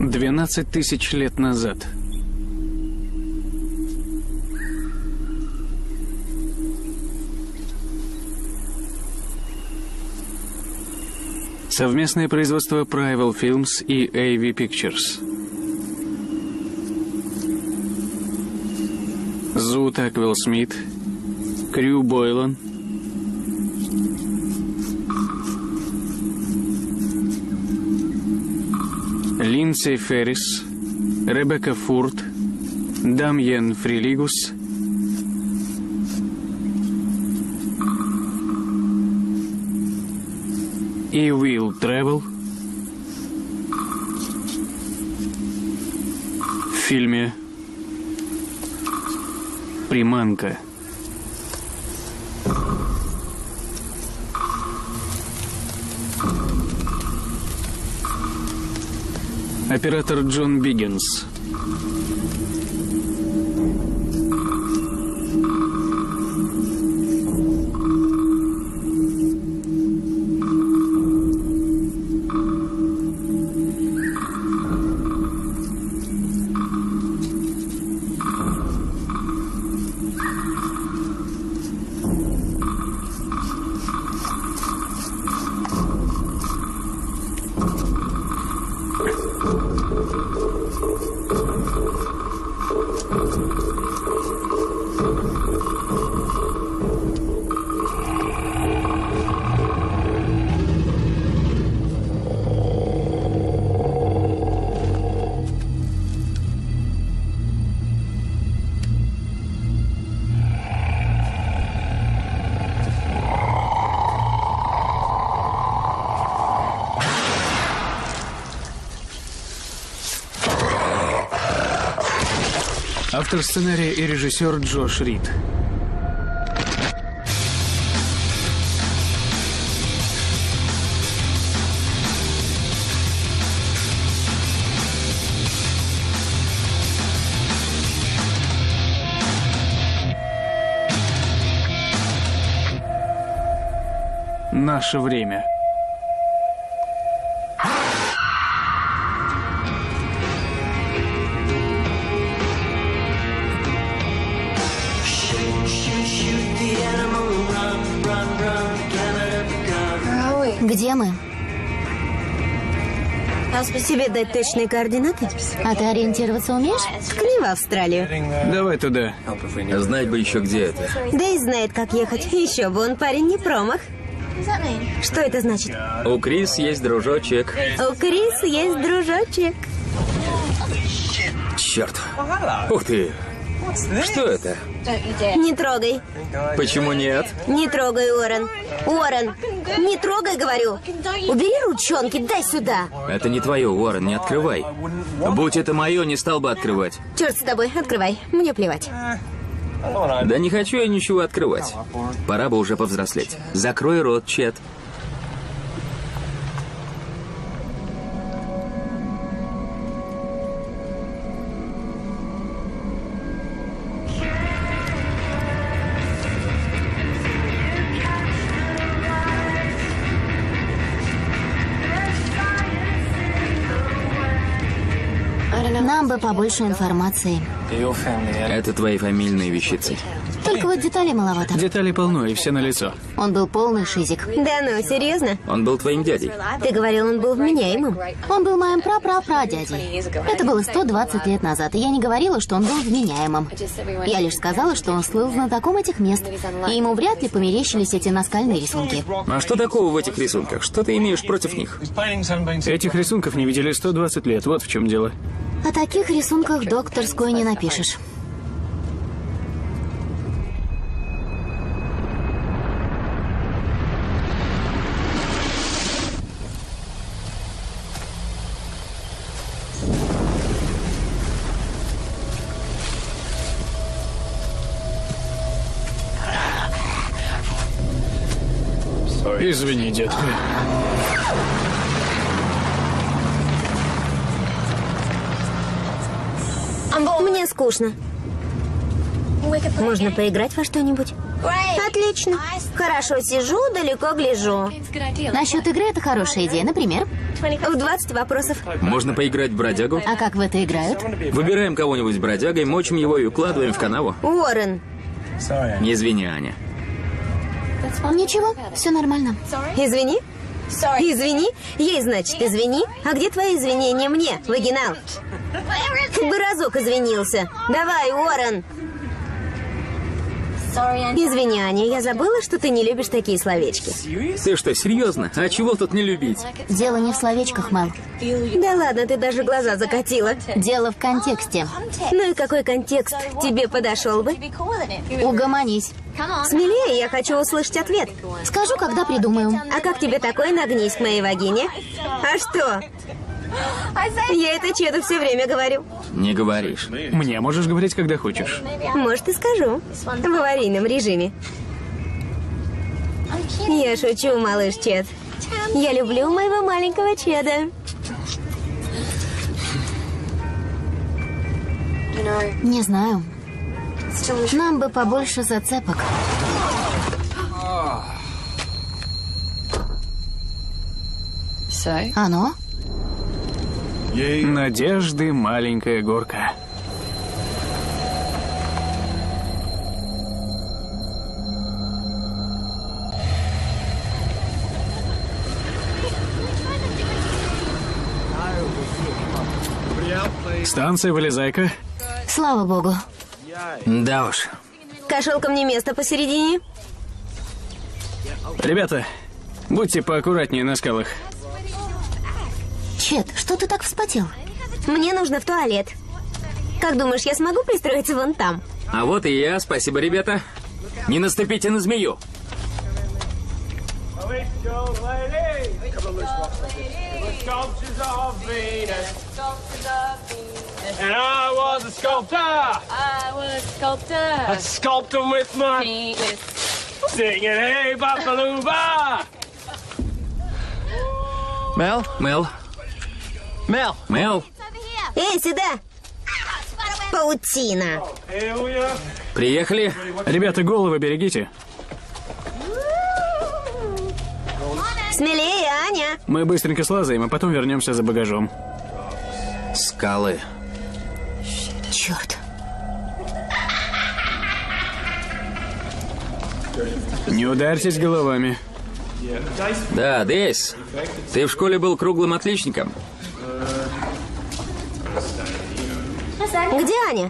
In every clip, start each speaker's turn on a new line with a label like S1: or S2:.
S1: 12 тысяч лет назад. Совместное производство Prival Films и AV Pictures. Зу Таквелл Смит, Крю Бойлан, Линдсей Феррис, Ребекка Фурт, Дамьен Фрилигус, и Уилл Тревел в фильме «Приманка». Оператор Джон Биггинс. Автор сценария и режиссер Джош Рид. Наше время.
S2: Где мы?
S3: Тебе дать точные координаты?
S2: А ты ориентироваться умеешь?
S3: Ткни в Австралию.
S1: Давай туда.
S4: Знать бы еще, где это.
S3: Да и знает, как ехать. Еще бы он парень не промах. Что это значит?
S4: У Крис есть дружочек.
S3: У Крис есть дружочек.
S4: Черт. Ух ты. Что это?
S3: Не трогай.
S4: Почему нет?
S3: Не трогай, Уоррен. Уоррен, не трогай, говорю. Убери ручонки, дай сюда.
S4: Это не твое, Уоррен, не открывай. Будь это мое, не стал бы открывать.
S3: Черт с тобой, открывай. Мне плевать.
S4: Да не хочу я ничего открывать. Пора бы уже повзрослеть. Закрой рот, Чет.
S2: Нам бы побольше информации.
S4: Это твои фамильные вещицы.
S2: Только вот деталей маловато.
S1: Деталей полно, и все налицо.
S2: Он был полный шизик.
S3: Да ну, серьезно?
S4: Он был твоим дядей.
S3: Ты говорил, он был вменяемым.
S2: Он был моим пра-пра-прадядей. Это было 120 лет назад, и я не говорила, что он был вменяемым. Я лишь сказала, что он слыл знатоком этих мест, и ему вряд ли померещились эти наскальные рисунки.
S4: А что такого в этих рисунках? Что ты имеешь против них?
S1: Этих рисунков не видели 120 лет, вот в чем дело.
S2: О таких рисунках докторской не напишешь.
S1: Извини, детка.
S3: Мне скучно. Можно поиграть во что-нибудь? Отлично. Хорошо сижу, далеко гляжу.
S2: Насчет игры это хорошая идея. Например,
S3: В 20 вопросов.
S4: Можно поиграть в бродягу?
S2: а как в это играют?
S4: Выбираем кого-нибудь с бродягой, мочим его и укладываем в канаву.
S3: Уоррен.
S4: Извини, Аня.
S2: Ничего, все нормально.
S3: Извини? Извини? Ей, значит, извини? А где твои извинения мне, вагинал? Ты бы разок извинился. Давай, Уоррен. Извини, Аня, я забыла, что ты не любишь такие словечки.
S4: Ты что, серьезно? А чего тут не любить?
S2: Дело не в словечках, Мэл.
S3: Да ладно, ты даже глаза закатила.
S2: Дело в контексте.
S3: Ну и какой контекст тебе подошел бы?
S2: Угомонись.
S3: Смелее, я хочу услышать ответ.
S2: Скажу, когда придумаю.
S3: А как тебе такой нагнись к моей вагине? А что? Я это Чеду все время говорю.
S4: Не говоришь.
S1: Мне можешь говорить, когда хочешь.
S3: Может, и скажу. В аварийном режиме. Я шучу, малыш Чед. Я люблю моего маленького Чеда.
S2: Не знаю. Нам бы побольше зацепок. Оно?
S1: Надежды маленькая горка. Станция Вылезайка.
S2: Слава богу.
S4: Да уж.
S3: Кошелка мне место посередине.
S1: Ребята, будьте поаккуратнее на скалах.
S2: Чет, что ты так вспотел?
S3: Мне нужно в туалет. Как думаешь, я смогу пристроиться вон там?
S4: А вот и я, спасибо, ребята. Не наступите на змею.
S5: And I was a sculptor. A sculptor with my singing, hey, Babaluba.
S4: Мел? Мел?
S3: Эй, сюда! Паутина.
S5: Here we are.
S4: Приехали?
S1: Ребята, головы берегите.
S3: Смелее, Аня.
S1: Мы быстренько слазаем, а потом вернемся за багажом.
S4: Скалы.
S2: Черт.
S1: Не ударьтесь головами.
S4: Да, Дейс, ты в школе был круглым отличником.
S3: Где Аня?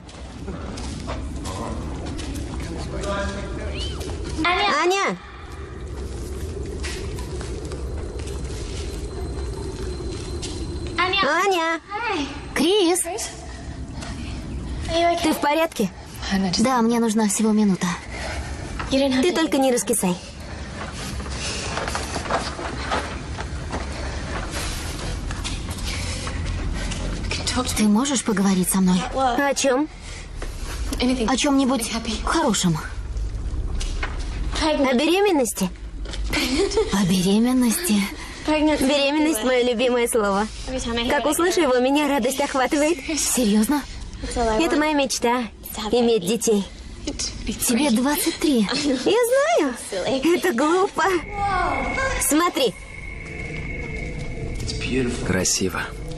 S3: Аня! Аня!
S2: Крис!
S3: Ты в порядке?
S2: Да, мне нужна всего минута.
S3: Ты только не раскисай.
S2: Ты можешь поговорить со мной?
S3: О чем?
S2: О чем-нибудь хорошем.
S3: О беременности?
S2: О беременности.
S3: Беременность – мое любимое слово. Как услышу его, меня радость охватывает.
S2: Серьезно?
S3: Это моя мечта – иметь детей.
S2: Тебе 23.
S3: Я знаю. Это глупо. Смотри.
S4: Красиво.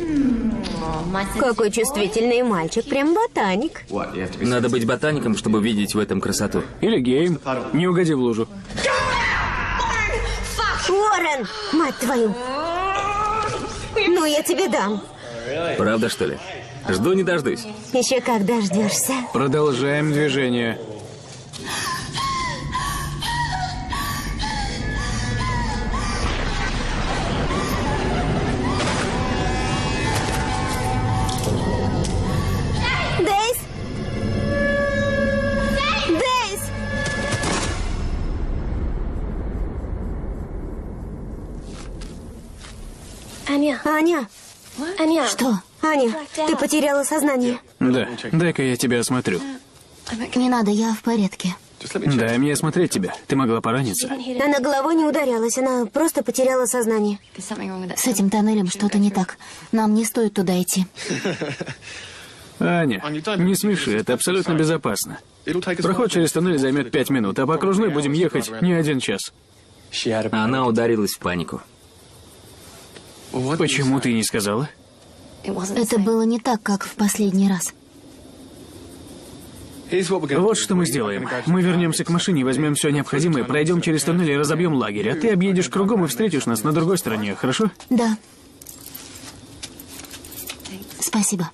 S3: Какой чувствительный мальчик. Прям ботаник.
S4: Надо быть ботаником, чтобы видеть в этом красоту.
S1: Или геем. Не угоди в лужу.
S3: Уоррен! Мать твою! Ну, я тебе дам.
S4: Правда, что ли? Жду не дождусь.
S3: Еще как дождешься.
S1: Продолжаем движение.
S3: Дейс! Дейс! Аня!
S2: Что?
S3: Аня, ты потеряла сознание.
S1: Да, дай-ка я тебя осмотрю.
S2: Не надо, я в порядке.
S1: Дай мне осмотреть тебя. Ты могла пораниться.
S3: Она головой не ударялась, она просто потеряла сознание.
S2: С этим тоннелем что-то не так. Нам не стоит туда идти.
S1: Аня, не смеши, это абсолютно безопасно. Проход через туннель займет 5 минут, а по окружной будем ехать не 1 час.
S4: Она ударилась в панику.
S1: Почему ты не сказала?
S2: Это было не так, как в последний раз.
S1: Вот что мы сделаем. Мы вернемся к машине, возьмем все необходимое, пройдем через туннель и разобьем лагерь, а ты объедешь кругом и встретишь нас на другой стороне, хорошо?
S2: Да. Спасибо.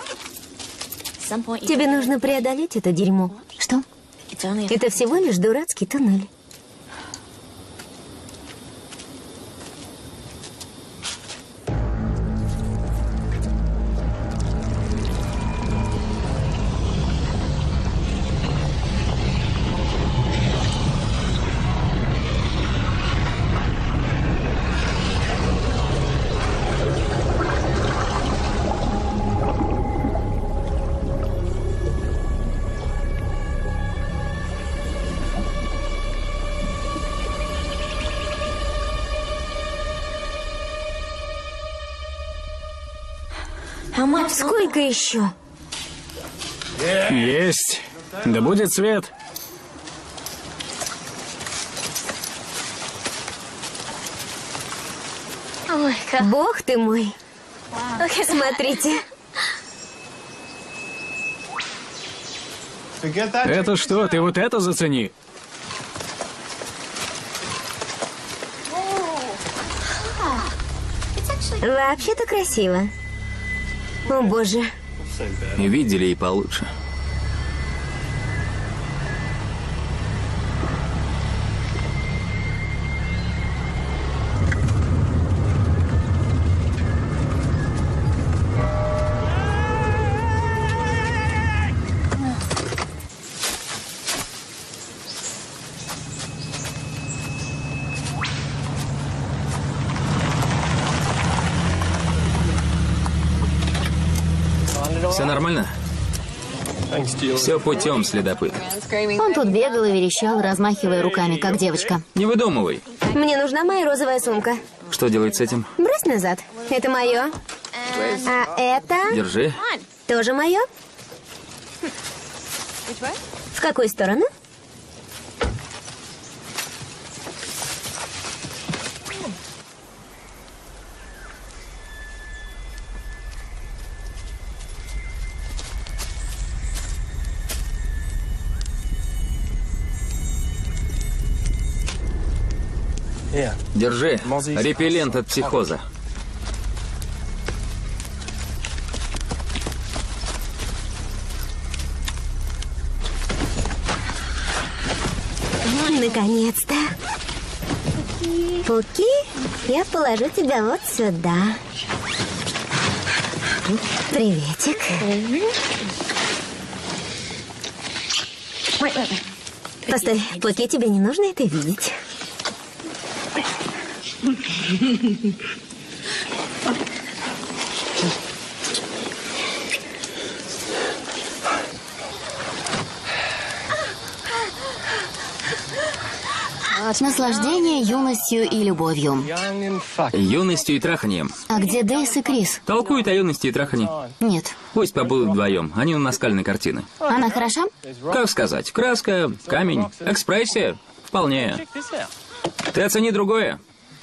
S3: Тебе нужно преодолеть это дерьмо.
S2: Что?
S3: Это всего лишь дурацкий туннель. Сколько еще?
S1: Есть. Да будет свет.
S3: Бог ты мой. Смотрите.
S1: Это что? Ты вот это зацени.
S3: Вообще-то красиво. О, боже.
S4: Видели и получше. Все нормально? Все путем, следопыт.
S2: Он тут бегал и верещал, размахивая руками, как девочка.
S4: Не выдумывай.
S3: Мне нужна моя розовая сумка.
S4: Что делать с этим?
S3: Брось назад. Это мое. А это
S4: Держи.
S3: тоже мое. В какую сторону?
S4: Держи. Репеллент от психоза.
S3: Наконец-то. Пуки, я положу тебя вот сюда. Приветик. Постой, Пуки, тебе не нужно это видеть.
S2: Наслаждение юностью и любовью.
S4: Юностью и траханием.
S2: А где Дейс и Крис?
S4: Толкуют о юности и трахании.
S2: Нет.
S4: Пусть побудут вдвоем. Они у наскальной картины.
S2: Она хороша?
S4: Как сказать? Краска, камень, экспрессия. Вполне. Ты оцени другое.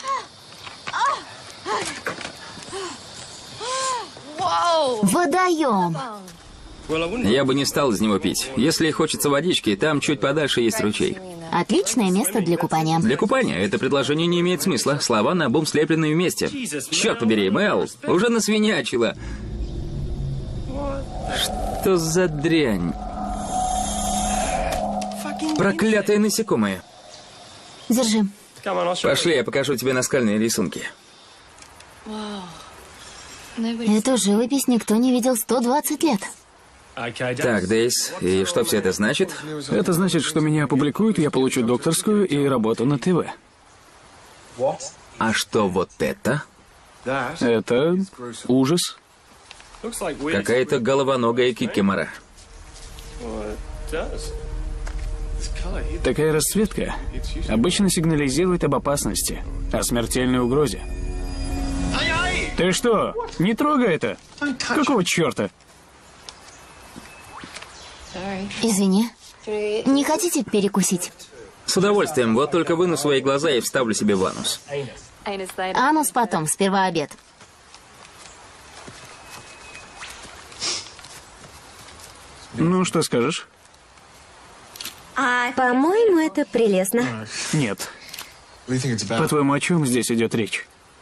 S2: Водоем.
S4: Я бы не стал из него пить. Если хочется водички, там чуть подальше есть ручей.
S2: Отличное место для купания.
S4: Для купания это предложение не имеет смысла. Слова наобум слепленные вместе. Черт побери, Мэл, уже насвинячила. Что за дрянь? Проклятые насекомые.
S2: Держи.
S4: Пошли, я покажу тебе наскальные рисунки.
S2: Эту живопись никто не видел 120 лет.
S4: Так, Дейс, и что все это значит?
S1: Это значит, что меня опубликуют, я получу докторскую и работу на ТВ.
S4: А что вот это?
S1: Это ужас.
S4: Какая-то головоногая кикимора.
S1: Такая расцветка обычно сигнализирует об опасности, о смертельной угрозе. Ты что? Не трогай это! Какого черта?
S2: Извини. Не хотите перекусить?
S4: С удовольствием, вот только выну свои глаза и вставлю себе в анус.
S2: Анус потом, сперва обед.
S1: Ну, что скажешь?
S3: По-моему, это прелестно.
S1: Нет. По-твоему, о чем здесь идет речь?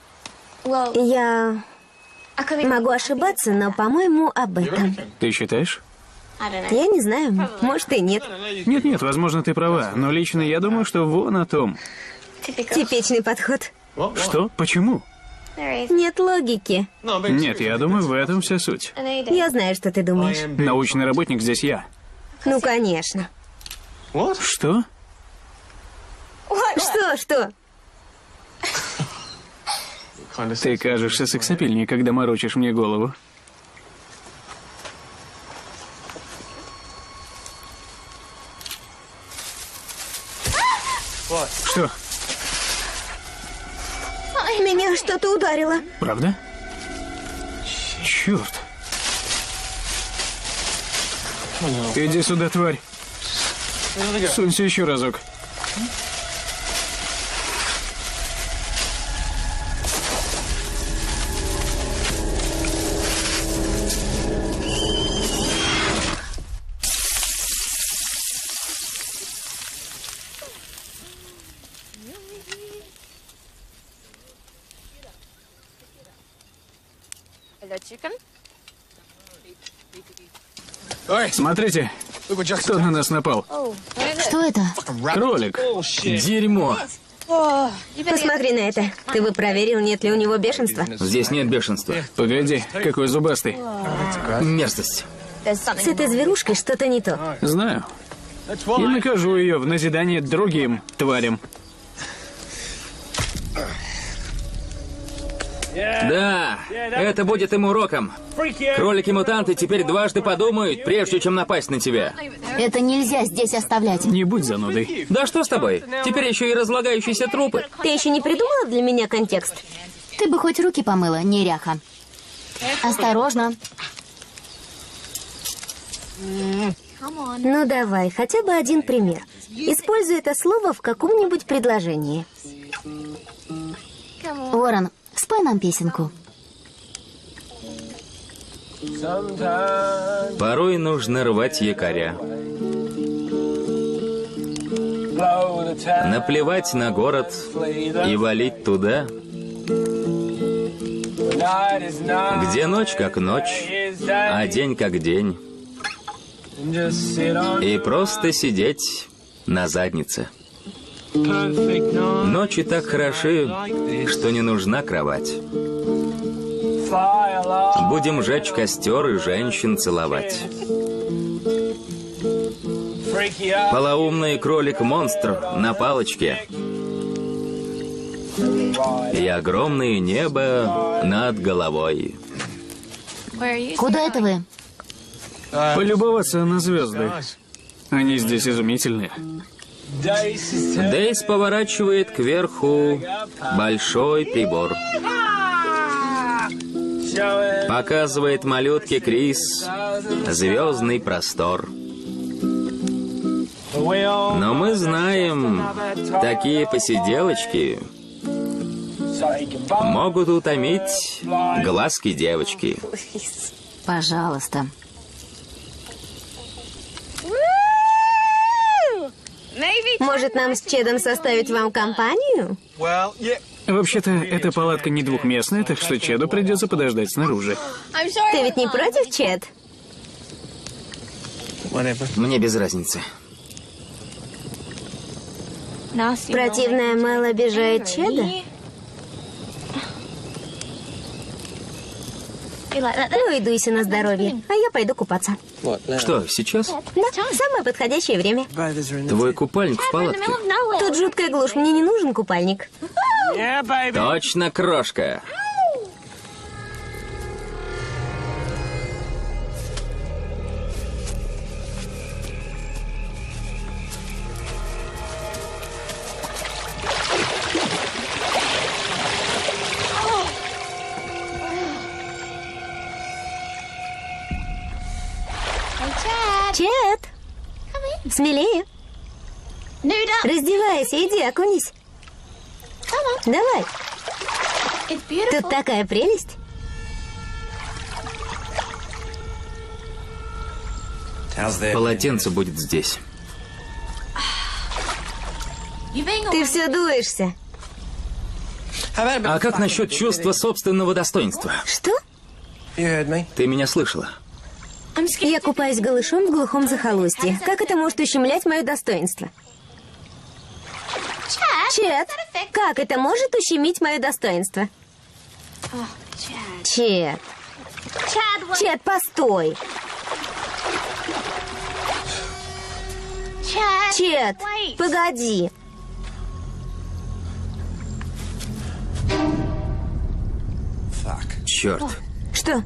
S3: Я могу ошибаться, но, по-моему, об этом.
S1: Ты считаешь?
S3: Я не знаю, может и нет.
S1: Нет, возможно, ты права, но лично я думаю, что вон о том.
S3: Типичный подход.
S1: Что? Почему?
S3: Нет логики.
S1: Нет, я думаю, в этом вся суть.
S3: Я знаю, что ты думаешь.
S1: Научный работник здесь я.
S3: Ну, конечно.
S1: Что?
S3: Что?
S1: Ты кажешься сексапильнее, когда морочишь мне голову. Что?
S3: Меня что-то ударило.
S1: Правда? Черт. Иди сюда, тварь. Сунься еще разок. Смотрите, кто на нас напал.
S2: Что это?
S1: Кролик.
S4: Дерьмо.
S3: Посмотри на это. Ты бы проверил, нет ли у него бешенства.
S4: Здесь нет бешенства.
S1: Погоди, какой зубастый.
S4: Мерзость.
S3: С этой зверушкой что-то не то.
S1: Знаю. И накажу ее в назидание другим тварям.
S4: Да, это будет им уроком. Кролики-мутанты теперь дважды подумают, прежде чем напасть на тебя.
S2: Это нельзя здесь оставлять.
S1: Не будь занудой.
S4: Да что с тобой? Теперь еще и разлагающиеся трупы.
S3: Ты еще не придумала для меня контекст?
S2: Ты бы хоть руки помыла, неряха. Осторожно.
S3: Ну давай, хотя бы один пример. Используй это слово в каком-нибудь предложении.
S2: Уоррен, спой нам песенку.
S4: Порой нужно рвать якоря. Наплевать на город и валить туда, где ночь как ночь, а день как день. И просто сидеть на заднице. Ночи так хороши, что не нужна кровать. Будем жечь костер и женщин целовать. Полоумный кролик-монстр на палочке. И огромное небо над головой.
S2: Куда это вы?
S1: Полюбоваться на звезды. Они здесь изумительные.
S4: Дейс поворачивает кверху большой прибор. Показывает малютке Крис звездный простор. Но мы знаем, такие посиделочки могут утомить глазки девочки.
S2: Пожалуйста.
S3: Может, нам с Чедом составить вам компанию?
S1: Вообще-то, эта палатка не двухместная, так что Чеду придется подождать снаружи.
S3: Ты ведь не против, Чед?
S4: Мне без разницы.
S3: Противная Мэл обижает Чеда? Ну и дуйся на здоровье, а я пойду купаться.
S4: Что, сейчас?
S3: Да, самое подходящее время.
S4: Твой купальник в палатке.
S3: Тут жуткая глушь, мне не нужен купальник.
S4: Точно, крошка.
S3: Чед, Смелее. Раздевайся, иди, окунись. Давай. Тут такая прелесть.
S4: Полотенце будет здесь.
S3: Ты все дуешься.
S4: А как насчет чувства собственного достоинства?
S3: Что?
S4: Ты меня слышала?
S3: Я купаюсь голышом в глухом захолустье. Как это может ущемлять мое достоинство? Чет, как это может ущемить мое достоинство? Чет. Чет, постой. Чет, погоди.
S4: Черт.
S3: Что?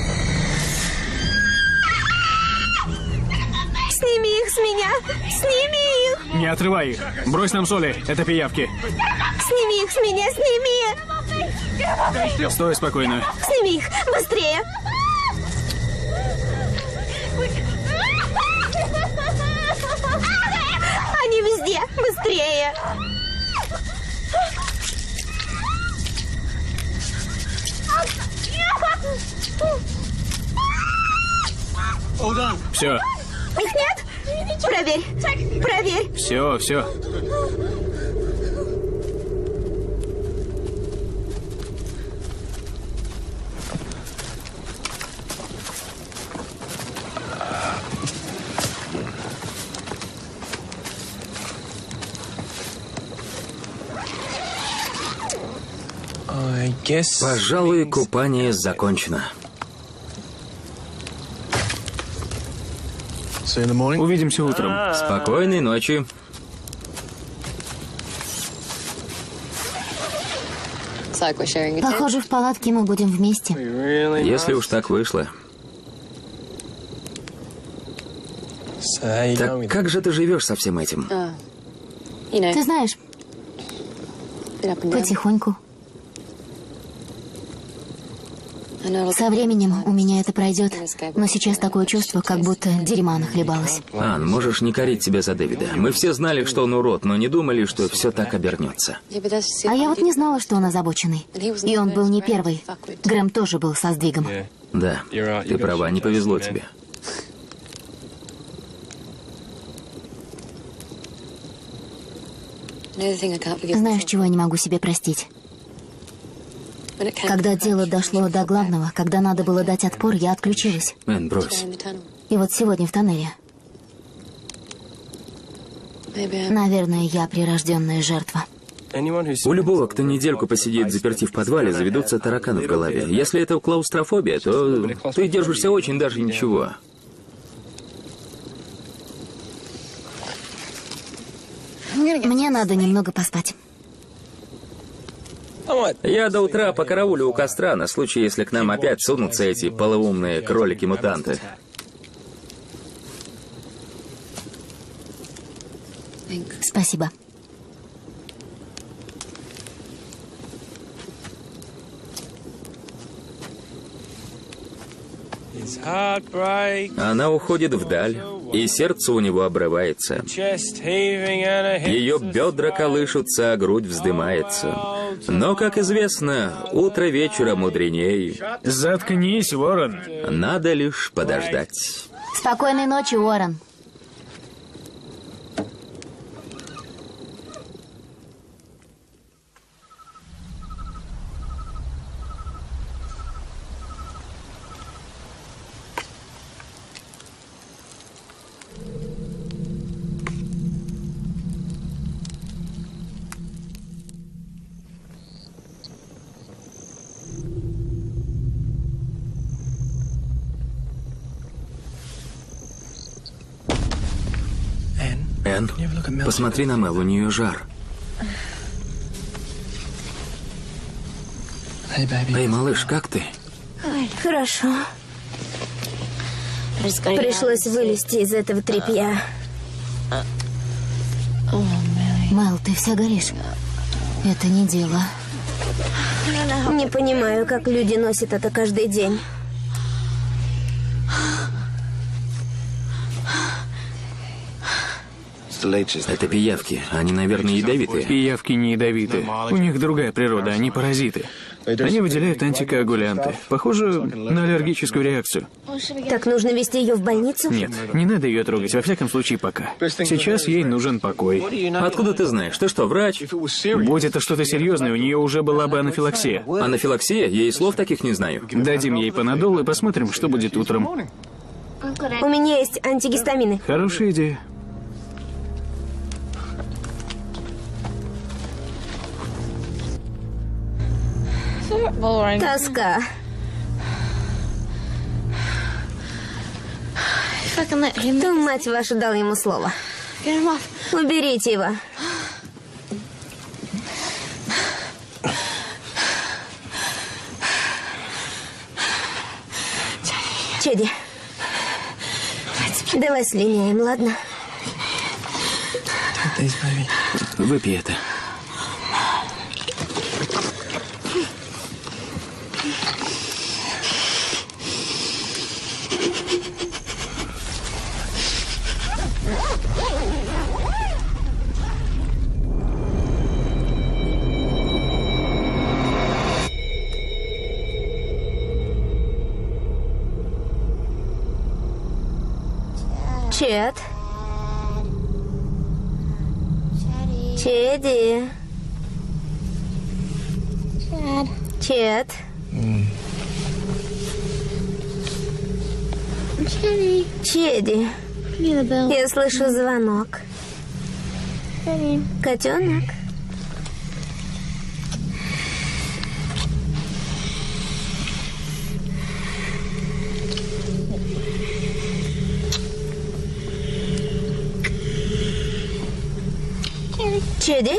S3: Сними их с меня! Сними их!
S1: Не отрывай их. Брось нам соли. Это пиявки.
S3: Сними их с меня! Сними!
S1: Стой спокойно.
S3: Сними их! Быстрее! Они везде! Быстрее!
S1: Все.
S3: Их нет? Проверь! Проверь!
S1: Все.
S4: Пожалуй, купание закончено.
S1: Увидимся утром.
S4: Спокойной ночи.
S2: Похоже, в палатке мы будем вместе.
S4: Если уж так вышло. Так как же ты живешь со всем этим?
S2: Ты знаешь, потихоньку. Со временем у меня это пройдет, но сейчас такое чувство, как будто дерьма нахлебалось.
S4: Ан, можешь не корить себя за Дэвида. Мы все знали, что он урод, но не думали, что все так обернется.
S2: А я вот не знала, что он озабоченный. И он был не первый. Грэм тоже был со сдвигом.
S4: Да, ты права, не повезло тебе.
S2: Знаешь, чего я не могу себе простить? Когда дело дошло до главного, когда надо было дать отпор, я отключилась.
S4: Эн, брось.
S2: И вот сегодня в тоннеле. Наверное, я прирожденная жертва.
S4: У любого, кто недельку посидит заперти в подвале, заведутся тараканы в голове. Если это клаустрофобия, то ты держишься очень даже ничего.
S2: Мне надо немного поспать.
S4: Я до утра покараулю у костра на случай, если к нам опять сунутся эти полоумные кролики-мутанты.
S2: Спасибо.
S4: Она уходит вдаль, и сердце у него обрывается. Ее бедра колышутся, а грудь вздымается. Но, как известно, утро вечера мудреней.
S1: Заткнись, Ворон.
S4: Надо лишь подождать.
S2: Спокойной ночи, Уоррен.
S4: Энн, посмотри на Мел, у нее жар. Эй, малыш, как ты?
S3: Хорошо. Пришлось вылезти из этого тряпья.
S2: Мэл, ты вся горишь. Это не дело.
S3: Не понимаю, как люди носят это каждый день.
S4: Это пиявки. Они, наверное, ядовитые.
S1: Пиявки не ядовиты. У них другая природа, они паразиты. Они выделяют антикоагулянты. Похоже на аллергическую реакцию.
S3: Так нужно везти ее в больницу?
S1: Нет, не надо ее трогать, во всяком случае пока. Сейчас ей нужен покой.
S4: Откуда ты знаешь? Ты что, врач?
S1: Будь это что-то серьезное, у нее уже была бы анафилаксия.
S4: Анафилаксия? Я и слов таких не знаю.
S1: Дадим ей панадол и посмотрим, что будет утром.
S3: У меня есть антигистамины.
S1: Хорошая идея.
S3: Тоска. Кто, мать вашу, дал ему слово? Уберите его. Чеди. Давай слиняем, ладно?
S4: Выпей это.
S3: Чет. Чеди. Чет. Чеди. Я слышу звонок. Котенок. Чеди?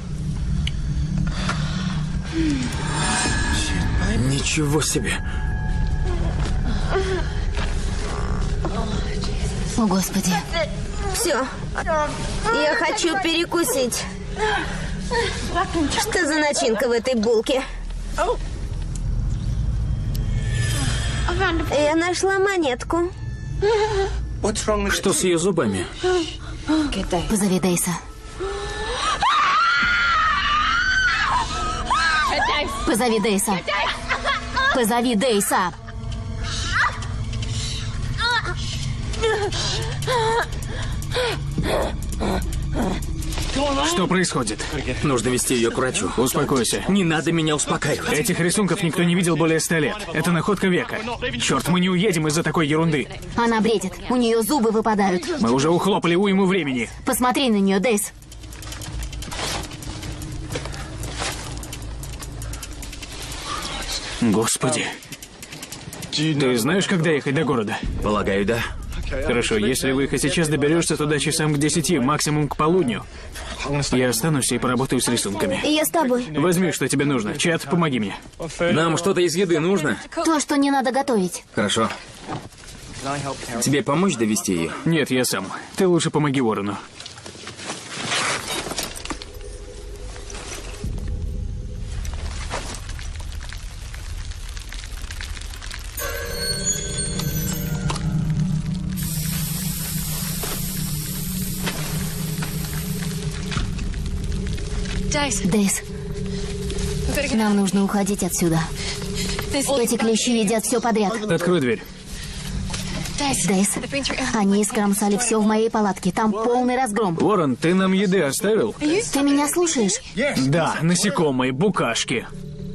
S1: Ничего себе.
S2: О, Господи.
S3: Все. Я хочу перекусить. Что за начинка в этой булке? Я нашла монетку.
S1: Что с ее зубами?
S2: Позови Дейса. Позови Дейса. Позови Дейса.
S1: Что происходит?
S4: Нужно вести ее к врачу.
S1: Успокойся.
S4: Не надо меня успокаивать.
S1: Этих рисунков никто не видел более 100 лет. Это находка века. Черт, мы не уедем из-за такой ерунды.
S2: Она бредит. У нее зубы выпадают.
S1: Мы уже ухлопали уйму времени.
S2: Посмотри на нее, Дейс.
S1: Господи. Ты знаешь, когда ехать до города?
S4: Полагаю, да.
S1: Хорошо, если выехать сейчас, доберешься туда часам к 10, максимум к полудню. Я останусь и поработаю с рисунками.
S3: Я с тобой.
S1: Возьми, что тебе нужно. Чат, помоги мне.
S4: Нам что-то из еды нужно?
S2: То, что не надо готовить.
S4: Хорошо. Тебе помочь довести ее?
S1: Нет, я сам. Ты лучше помоги Уоррену.
S2: Дейс, нам нужно уходить отсюда. Эти клещи едят все подряд.
S1: Открой дверь.
S2: Дейс, они искромсали все в моей палатке. Там полный разгром.
S1: Уоррен, ты нам еды оставил?
S2: Ты меня слушаешь?
S1: Да, насекомые, букашки.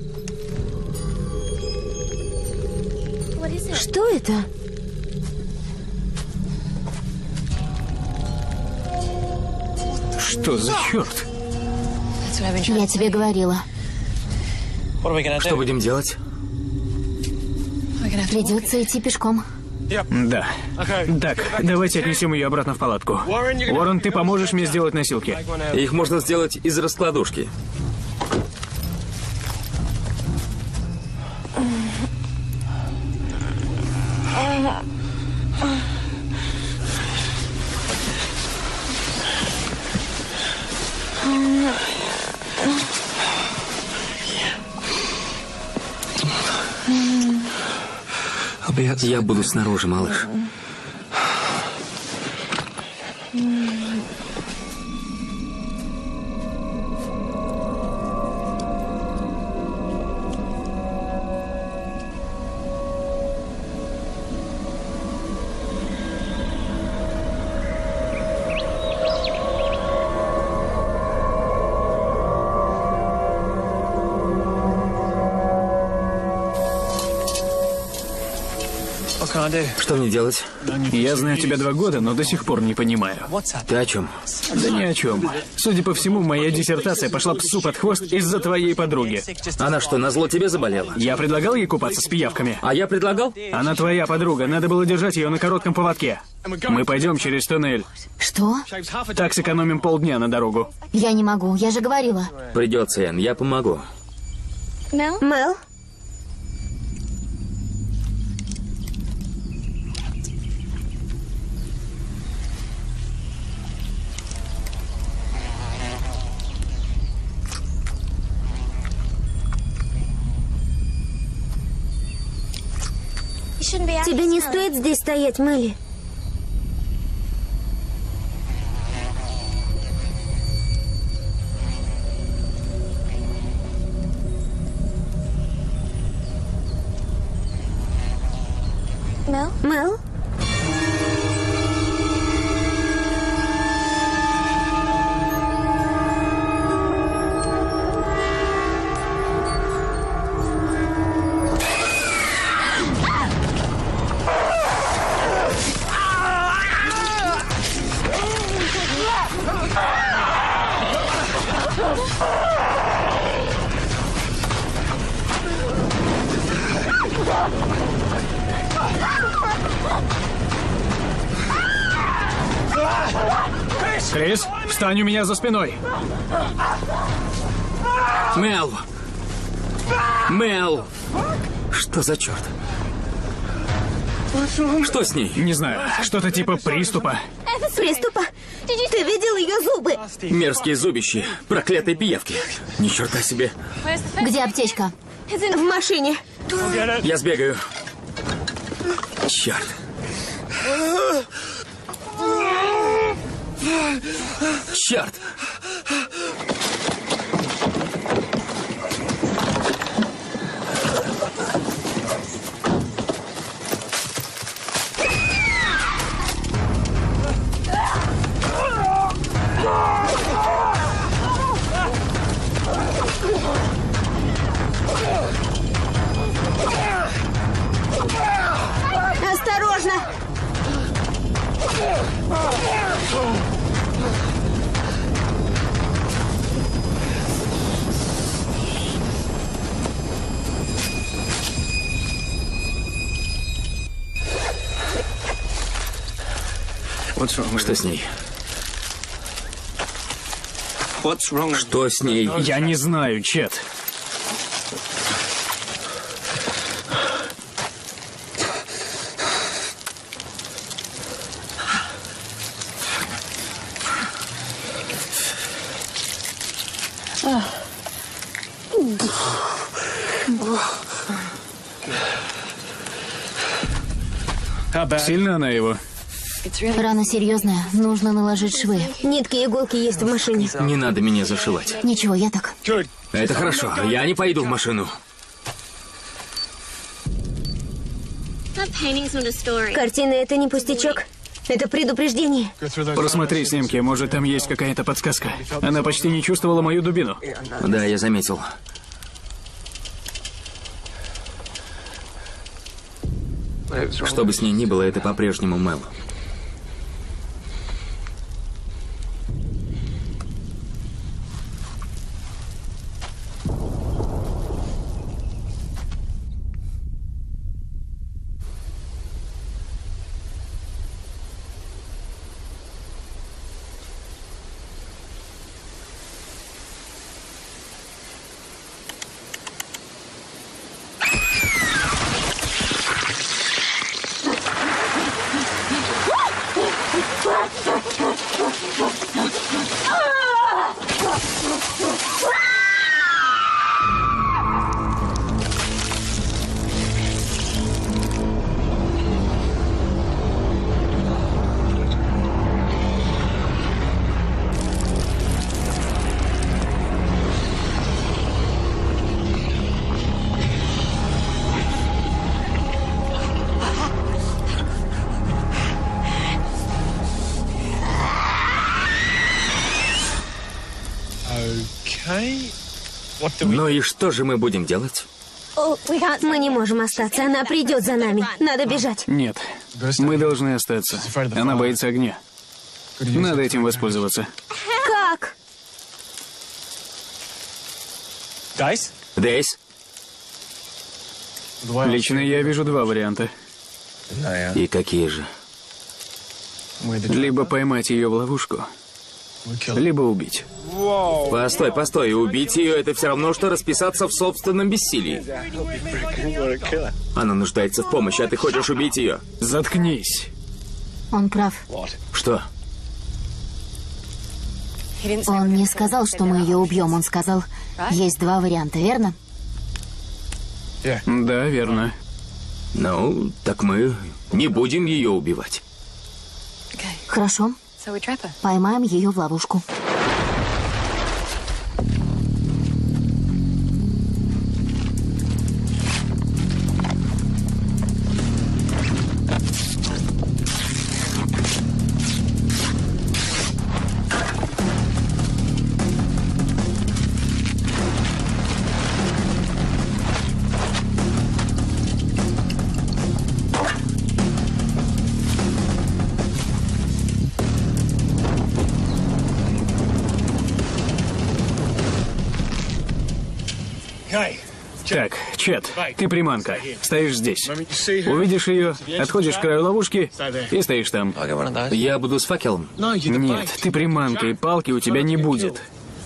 S3: Что это?
S1: Что за черт?
S2: Я тебе говорила.
S4: Что будем делать?
S2: Придется идти пешком.
S1: Да. Так, давайте отнесем ее обратно в палатку. Уоррен, ты поможешь мне сделать носилки?
S4: Их можно сделать из раскладушки. Я буду снаружи, малыш. Что мне делать?
S1: Я знаю тебя 2 года, но до сих пор не понимаю.
S4: Ты о чем?
S1: Да ни о чем. Судя по всему, моя диссертация пошла псу под хвост из-за твоей подруги.
S4: Она что, назло тебе заболела?
S1: Я предлагал ей купаться с пиявками.
S4: А я предлагал?
S1: Она твоя подруга, надо было держать ее на коротком поводке. Мы пойдем через туннель.
S2: Что?
S1: Так сэкономим полдня на дорогу.
S2: Я не могу, я же говорила.
S4: Придется, Энн, я помогу.
S3: Мел? Тебе не стоит здесь стоять, Мелли. Мел?
S1: Крис, встань у меня за спиной.
S4: Мел! Мел! Что за черт? Что с ней?
S1: Не знаю, что-то типа приступа.
S3: Приступа? Ты видел ее зубы?
S4: Мерзкие зубищи, проклятые пиявки. Ни черта себе.
S2: Где аптечка?
S3: В машине.
S4: Я сбегаю. Черт. Черт!
S3: Осторожно!
S4: Что с ней? Что с ней?
S1: Я не знаю, Чет. Сильно она его?
S2: Рана серьезная, нужно наложить швы.
S3: Нитки и иголки есть в машине.
S4: Не надо меня зашивать.
S2: Ничего, я так.
S4: Это хорошо, я не пойду в машину.
S3: Картина — это не пустячок. Это предупреждение.
S1: Просмотри снимки, может, там есть какая-то подсказка. Она почти не чувствовала мою дубину.
S4: Да, я заметил. Что бы с ней ни было, это по-прежнему Мел. Ну и что же мы будем делать?
S3: Мы не можем остаться, она придет за нами. Надо бежать.
S1: Нет, мы должны остаться. Она боится огня. Надо этим воспользоваться.
S3: Как?
S4: Дейс?
S1: Лично я вижу два варианта.
S4: И какие же?
S1: Либо поймать ее в ловушку, либо убить.
S4: Постой, постой, убить ее — это все равно, что расписаться в собственном бессилии. Она нуждается в помощи, а ты хочешь убить ее?
S1: Заткнись.
S2: Он прав.
S4: Что?
S2: Он не сказал, что мы ее убьем. Он сказал, есть два варианта, верно?
S1: Да, верно.
S4: Ну, так мы не будем ее убивать.
S2: Хорошо. Поймаем ее в ловушку.
S1: Так, Чет, ты приманка. Стоишь здесь. Увидишь ее, отходишь к краю ловушки и стоишь там.
S4: Я буду с факелом.
S1: Нет, ты приманка, и палки у тебя не будет.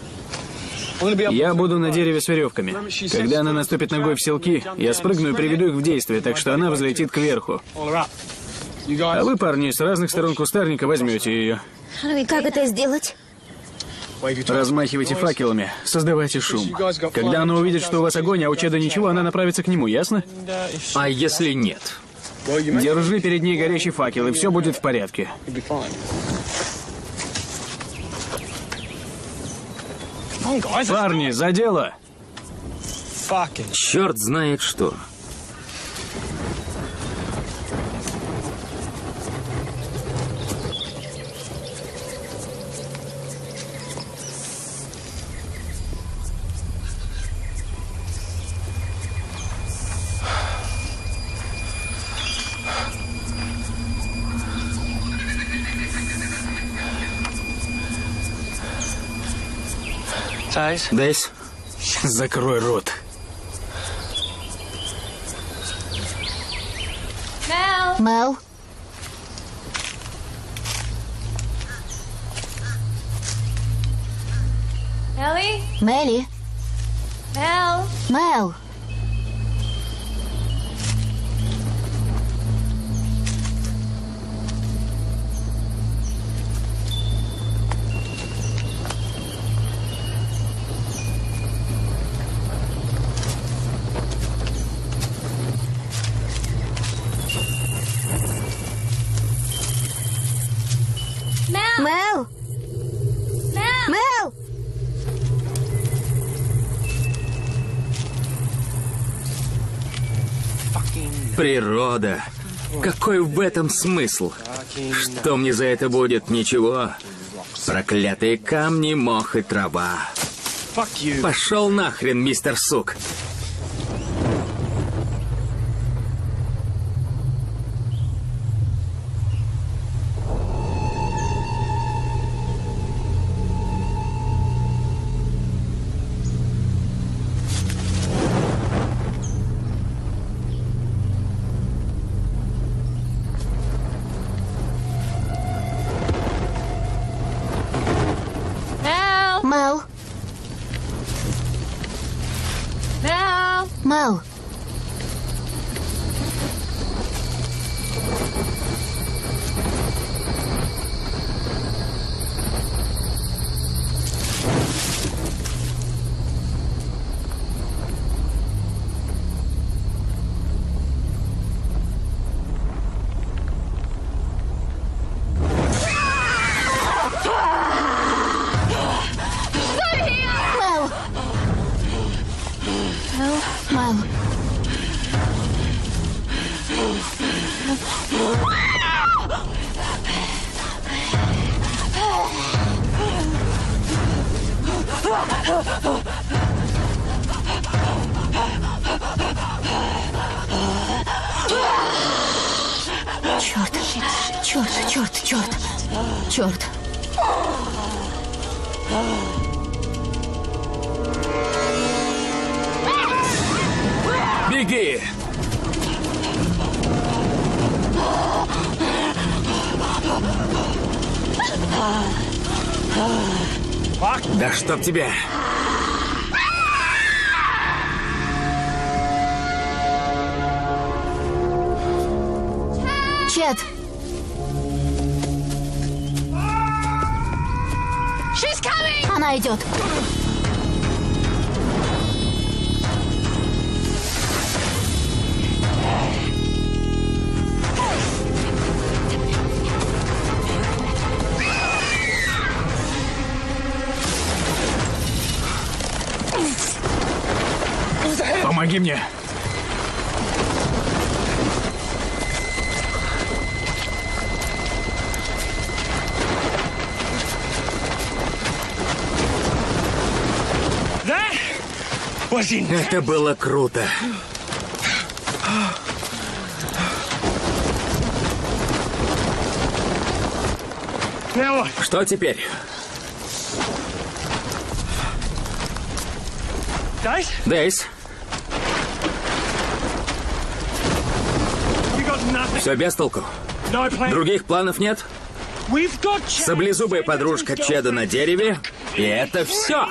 S1: Я буду на дереве с веревками. Когда она наступит ногой в селки, я спрыгну и приведу их в действие, так что она взлетит кверху. А вы, парни, с разных сторон кустарника возьмете ее.
S3: Как это сделать?
S1: Размахивайте факелами, создавайте шум. Когда она увидит, что у вас огонь, а у Чеда ничего, она направится к нему, ясно?
S4: А если нет?
S1: Держи перед ней горящий факел, и все будет в порядке. Парни, за дело!
S4: Черт знает что. Дейс?
S1: Закрой рот.
S2: Мел? Мелли? Мел?
S3: Мел? Мел?
S4: Природа. Какой в этом смысл? Что мне за это будет? Ничего. Проклятые камни, мох и трава. Пошел нахрен, мистер Сук.
S2: Мел? Мел? Мел? Черт, черт, черт, черт, черт.
S1: Беги! Да чтоб тебя!
S2: Чет! Она идет.
S1: Помоги мне! Это было круто. Что теперь? Дейс? Все без толку? Других планов нет? Саблезубая подружка Чеда на дереве, и это все.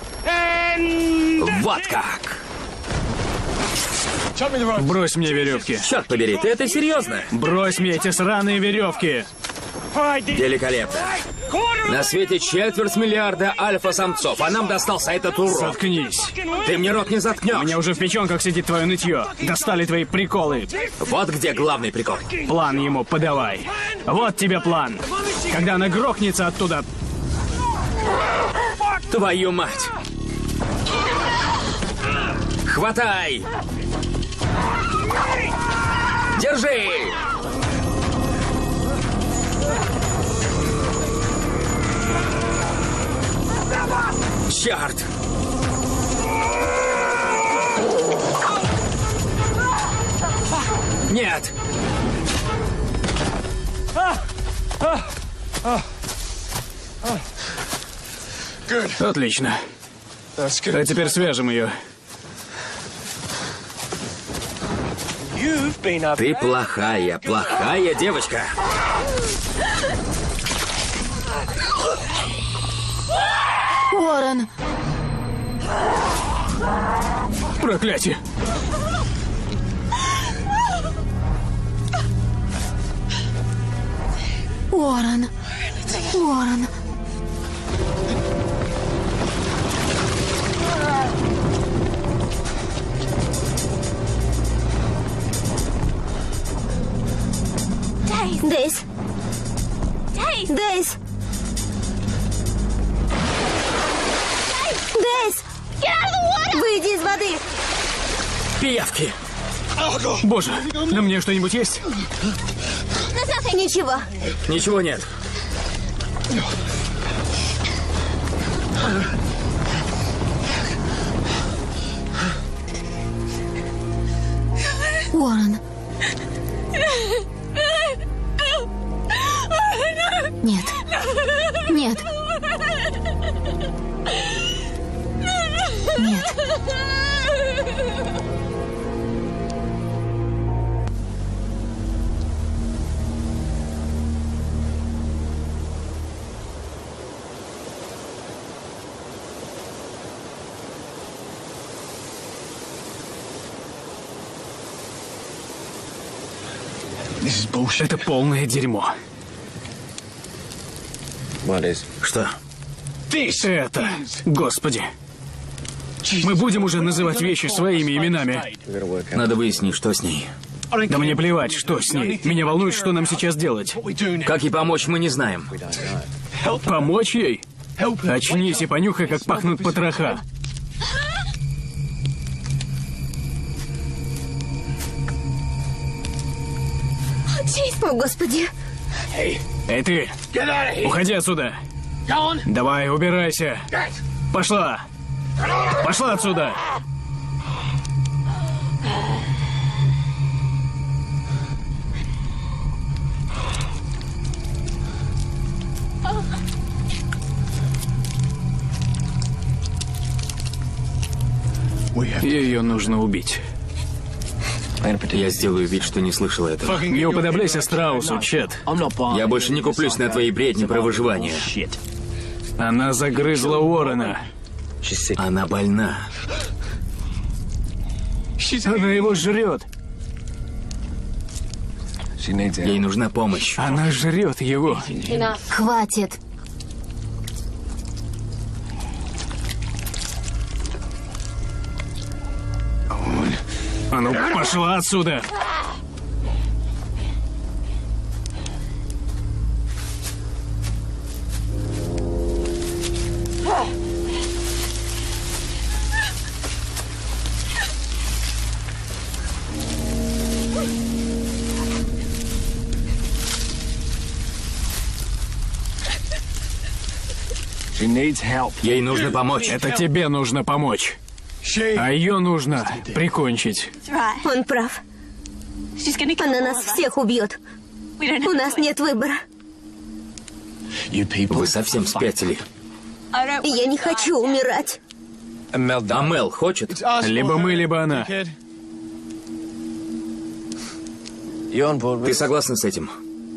S1: Вот как. Брось мне веревки.
S4: Черт побери, ты это серьезно?
S1: Брось мне эти сраные веревки.
S4: Великолепно. На свете 250 миллиарда альфа-самцов, а нам достался этот урод.
S1: Заткнись.
S4: Ты мне рот не заткнешь.
S1: У меня уже в печенках сидит твое нытье. Достали твои приколы.
S4: Вот где главный прикол.
S1: План ему подавай. Вот тебе план. Когда она грохнется оттуда...
S4: Твою мать. Хватай! Держи! Черт! Нет!
S1: Отлично. А теперь свяжем ее.
S4: Ты плохая, плохая девочка.
S2: Уоррен!
S1: Проклятие!
S2: Уоррен! Уоррен!
S3: Дейс! Дейс! Дейс! Выйди из воды!
S4: Пиявки!
S1: Боже, на мне что-нибудь есть?
S3: Ничего.
S4: Ничего нет.
S2: Уоррен. Нет. Нет. Нет.
S1: Это полное дерьмо.
S4: Что?
S1: Это, господи. Мы будем уже называть вещи своими именами.
S4: Надо выяснить, что с ней.
S1: Да мне плевать, что с ней. Меня волнует, что нам сейчас делать.
S4: Как ей помочь, мы не знаем.
S1: Помочь ей? Очнись и понюхай, как пахнут потроха.
S3: О, Господи!
S1: Эй, ты! Уходи отсюда! Давай, убирайся! Пошла! Пошла отсюда! Ее нужно убить.
S4: Я сделаю вид, что не слышал этого.
S1: Не уподобляйся страусу, Чет.
S4: Я больше не куплюсь на твои бредни про выживание.
S1: Она загрызла Уоррена.
S4: Она больна.
S1: Она его жрет.
S4: Ей нужна помощь.
S1: Она жрет его.
S2: Хватит.
S1: А ну, пошла отсюда.
S4: Ей нужно помочь.
S1: Это тебе нужно помочь. А ее нужно прикончить.
S3: Он прав. Она нас всех убьет. У нас нет выбора.
S4: Вы совсем спятили.
S3: Я не хочу умирать.
S4: А Мел хочет?
S1: Либо мы, либо она.
S4: Ты согласна с этим?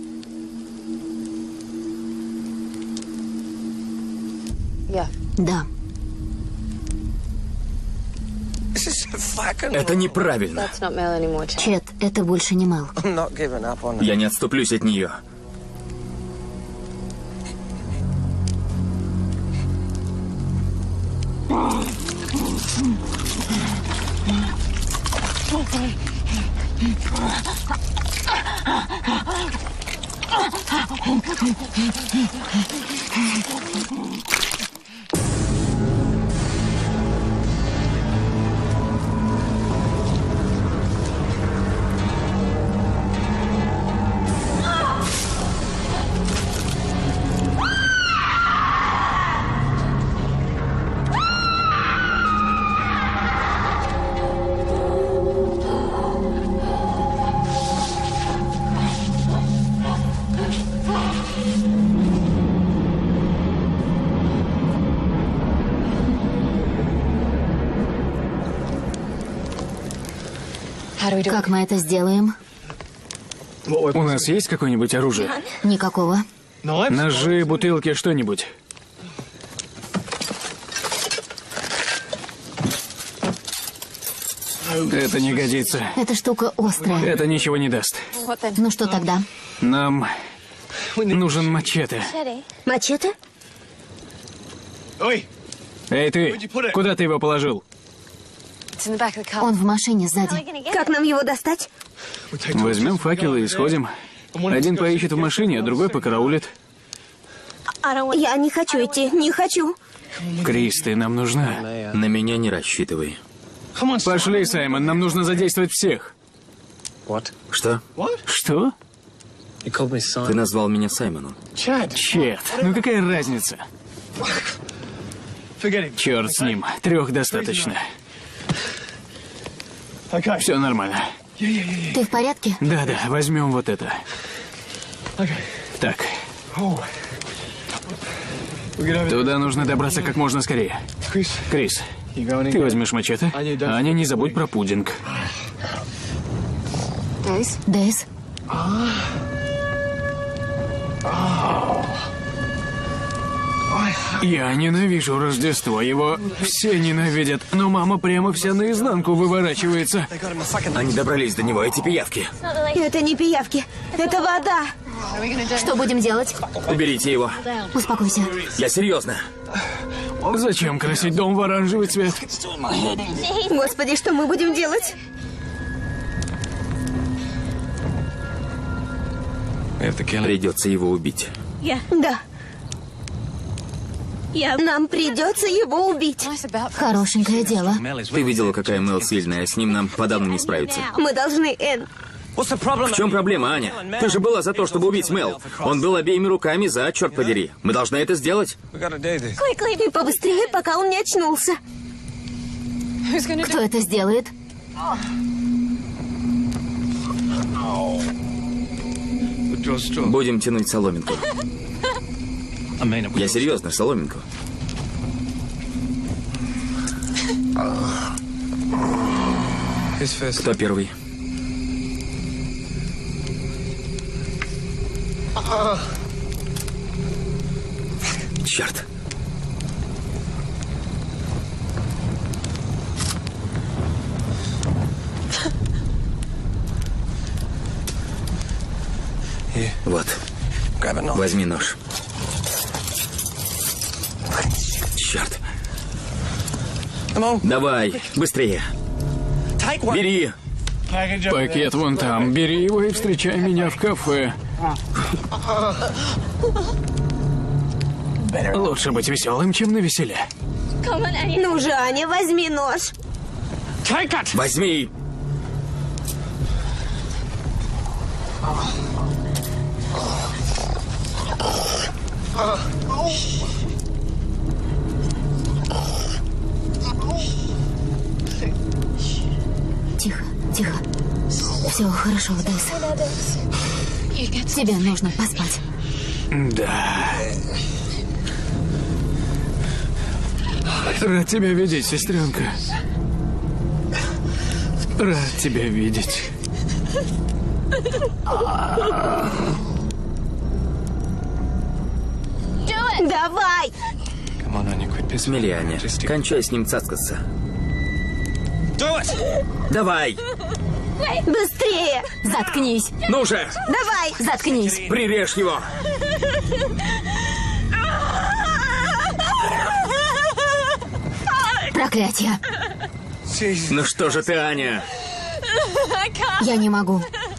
S2: Да.
S4: Это неправильно.
S2: Чет, это больше не Мел.
S4: Я не отступлюсь от нее.
S2: Как мы это сделаем?
S1: У нас есть какое-нибудь оружие?
S2: Никакого.
S1: Ножи, бутылки, что-нибудь. Это не годится.
S2: Эта штука острая.
S1: Это ничего не даст.
S2: Ну что тогда?
S1: Нам нужен мачете.
S3: Мачете?
S1: Эй, ты, куда ты его положил?
S2: Он в машине сзади.
S3: Как нам его достать?
S1: Возьмем факелы и сходим. Один поищет в машине, а другой покараулит.
S3: Я не хочу идти, не хочу.
S1: Крис, ты нам нужна.
S4: На меня не рассчитывай.
S1: Пошли, Саймон, нам нужно задействовать всех.
S4: Что?
S1: Что?
S4: Ты назвал меня Саймоном.
S1: Чет, ну какая разница? Черт с ним, 3 достаточно. Все нормально.
S2: Ты в порядке?
S1: Да-да, возьмем вот это. Так. Туда нужно добраться как можно скорее. Крис, ты возьмешь мачете, а Аня, не забудь про пудинг.
S2: Дэйс?
S1: Я ненавижу Рождество, его все ненавидят, но мама прямо вся наизнанку выворачивается.
S4: Они добрались до него, эти пиявки.
S3: Это не пиявки, это вода.
S2: Что будем делать?
S4: Уберите его.
S2: Успокойся.
S4: Я серьезно.
S1: Зачем красить дом в оранжевый цвет?
S3: Господи, что мы будем делать?
S4: Придется его убить.
S3: Да. Нам придется его убить.
S2: Хорошенькое дело.
S4: Ты видела, какая Мел сильная, с ним нам подавно не справиться.
S3: Мы должны, Энн.
S4: В чем проблема, Аня? Ты же была за то, чтобы убить Мел. Он был обеими руками за, черт подери. Мы должны это сделать.
S3: И побыстрее, пока он не очнулся.
S2: Кто это сделает?
S4: Будем тянуть соломинку. Я серьезно, соломинку. Кто первый? Черт. Вот. Возьми нож. Черт. Давай, быстрее. Бери.
S1: Пакет вон там. Бери его и встречай меня в кафе. Лучше быть веселым, чем навеселе.
S3: Ну же, Аня, возьми нож.
S4: Возьми.
S2: Тихо, тихо. Все хорошо, Дэйс. Тебе нужно поспать.
S1: Да. Рад тебя видеть, сестренка. Рад тебя видеть.
S3: Давай!
S4: Смелее, Аня. Кончай с ним цацкаться. Давай!
S3: Быстрее!
S2: Заткнись.
S4: Ну же!
S3: Давай!
S2: Заткнись.
S4: Прирежь его!
S2: Проклятие.
S4: Ну что же ты, Аня?
S2: Я не могу.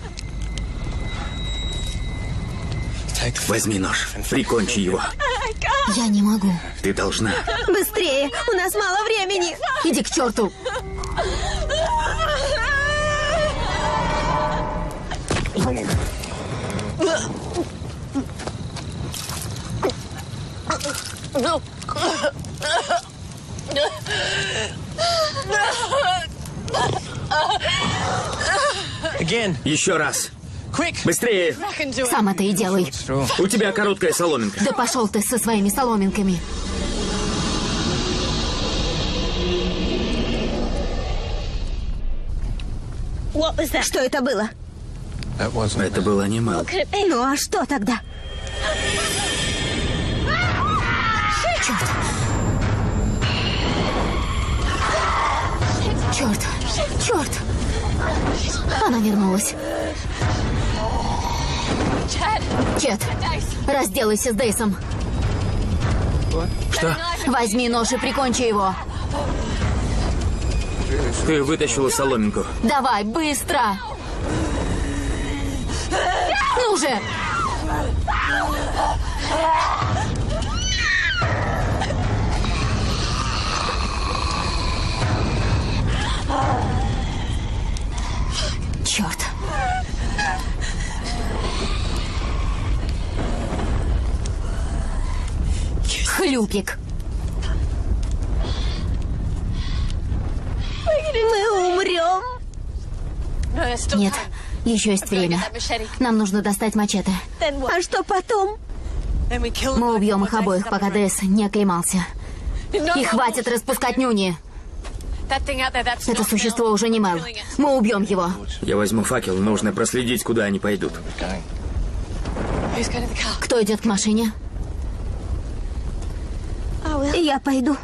S4: Возьми нож. Прикончи его.
S2: Я не могу.
S4: Ты должна.
S3: Быстрее! У нас мало времени!
S2: Иди к черту.
S4: Еще раз. Быстрее.
S2: Сам это и делай.
S4: У тебя короткая соломинка.
S2: Да пошел ты со своими соломинками.
S3: Что это было?
S4: Это был анимал.
S3: Ну а что тогда?
S2: Черт. Черт. Она вернулась. Чет, разделайся с Дейсом.
S4: Что?
S2: Возьми нож и прикончи его.
S4: Ты вытащила соломинку.
S2: Давай, быстро. Ну же. Черт. Хлюпик.
S3: Мы умрем.
S2: Нет, еще есть время. Нам нужно достать мачете.
S3: А что потом?
S2: Мы убьем их обоих, пока Дэйс не оклемался. И хватит распускать нюни. Это существо уже не Мэл. Мы убьем его.
S4: Я возьму факел, нужно проследить, куда они пойдут.
S2: Кто идет к машине?
S3: Я пойду.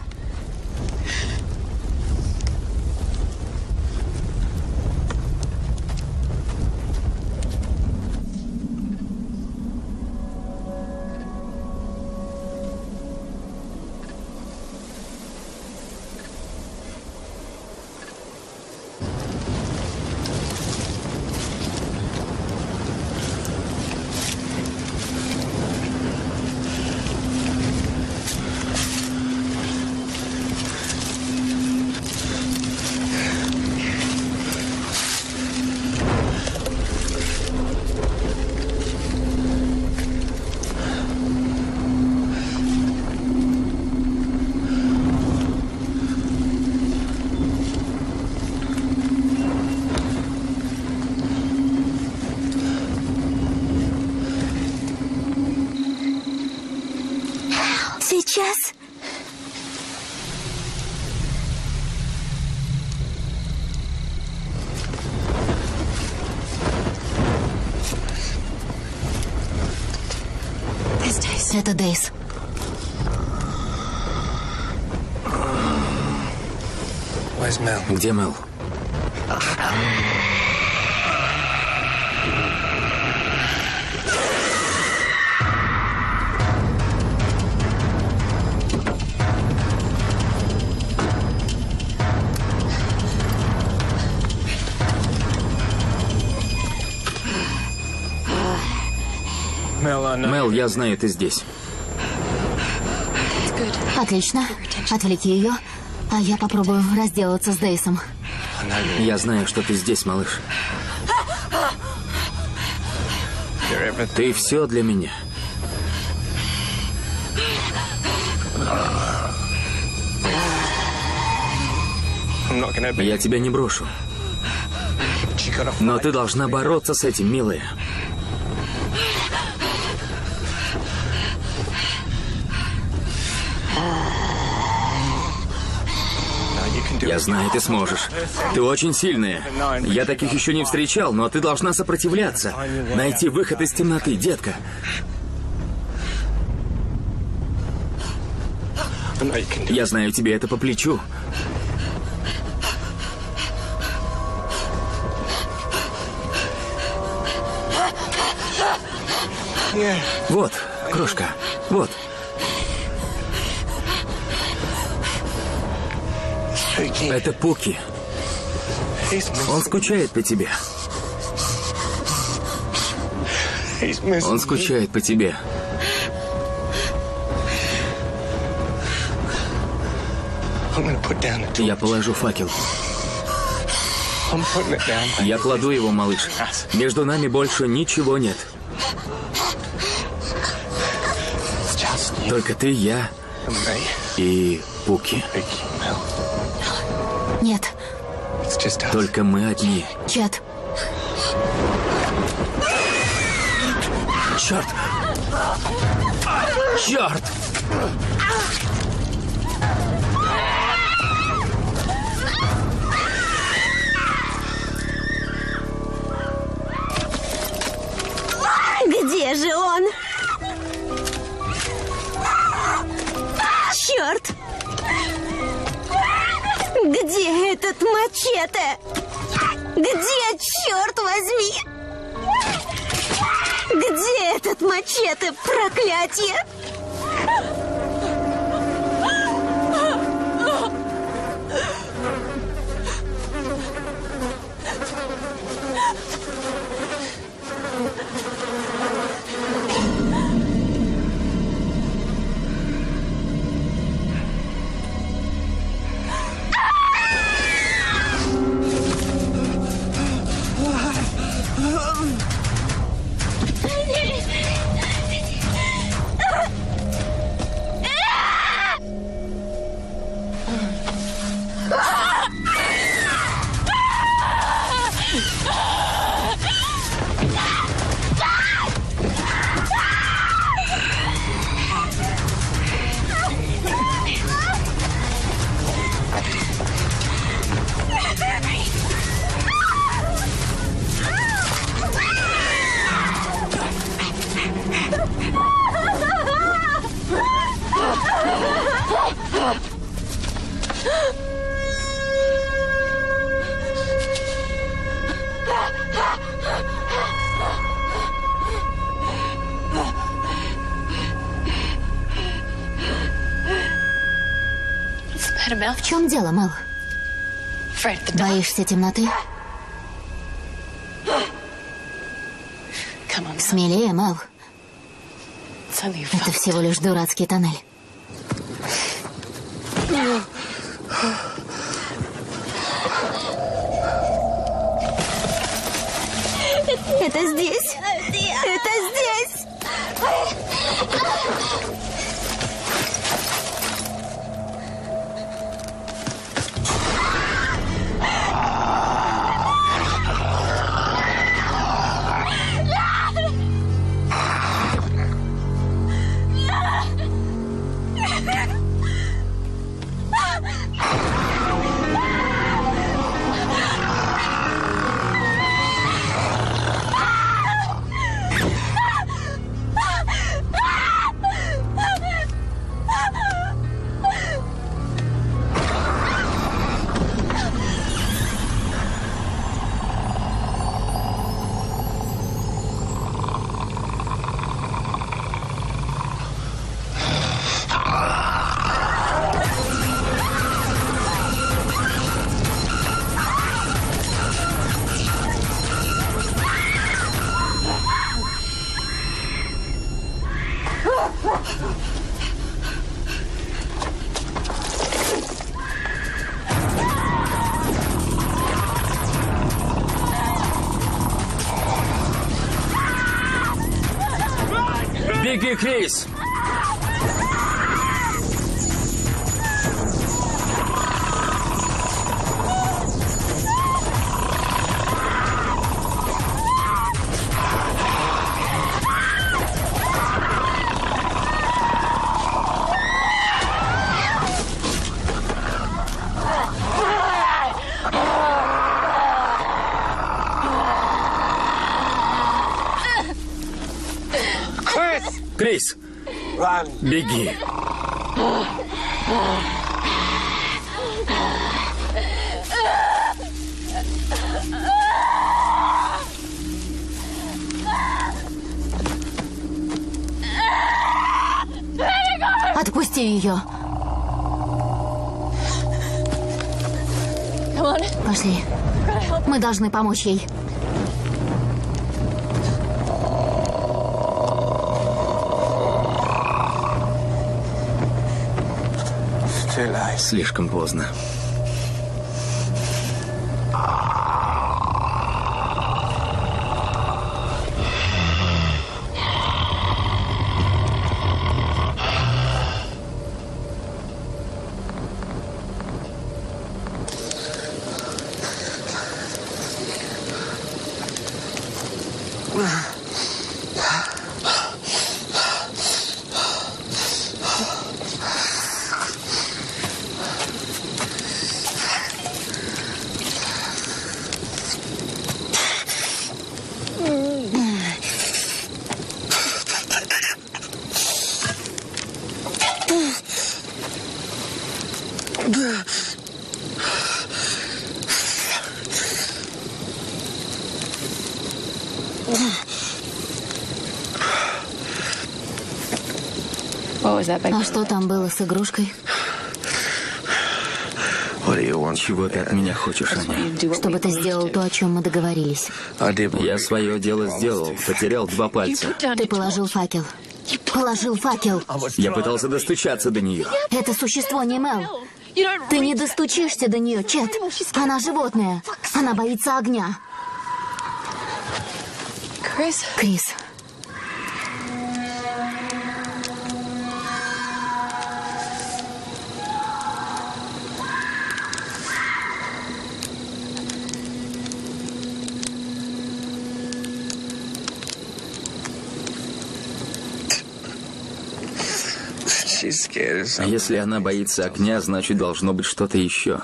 S3: Сейчас.
S2: Это Дейс.
S4: Где Мел? Мел, я знаю, ты здесь.
S2: Отлично. Отвлеки ее, а я попробую разделаться с Дейсом.
S4: Я знаю, что ты здесь, малыш. Ты все для меня. Я тебя не брошу. Но ты должна бороться с этим, милая. Я знаю, ты сможешь. Ты очень сильная. Я таких еще не встречал, но ты должна сопротивляться. Найти выход из темноты, детка. Я знаю, тебе это по плечу. Вот, крошка, вот. Это Пуки. Он скучает по тебе. Он скучает по тебе. Я положу факел. Я кладу его, малыш. Между нами больше ничего нет. Только ты, я и Пуки.
S2: Нет.
S4: Только мы одни.
S2: Чет.
S4: Черт! Черт!
S3: Где же он? Черт! Где этот мачете? Где, черт возьми? Где этот мачете, проклятие?
S2: В чем дело, Мел? Боишься темноты? Смелее, Мел. Это всего лишь дурацкий тоннель.
S3: Это здесь! Это здесь!
S4: Беги, Крис! Крис! Беги!
S2: Отпусти ее. Пошли. Мы должны помочь ей.
S1: Слишком поздно.
S2: А что там было с игрушкой?
S1: Чего ты от меня хочешь, Аня?
S2: Чтобы ты сделал то, о чем мы договорились.
S4: Я свое дело сделал. Потерял 2 пальца.
S2: Ты положил факел. Положил факел.
S4: Я пытался достучаться до нее.
S2: Это существо не Мел. Ты не достучишься до нее, Чет. Она животное. Она боится огня. Крис.
S4: Если она боится огня, значит, должно быть что-то еще.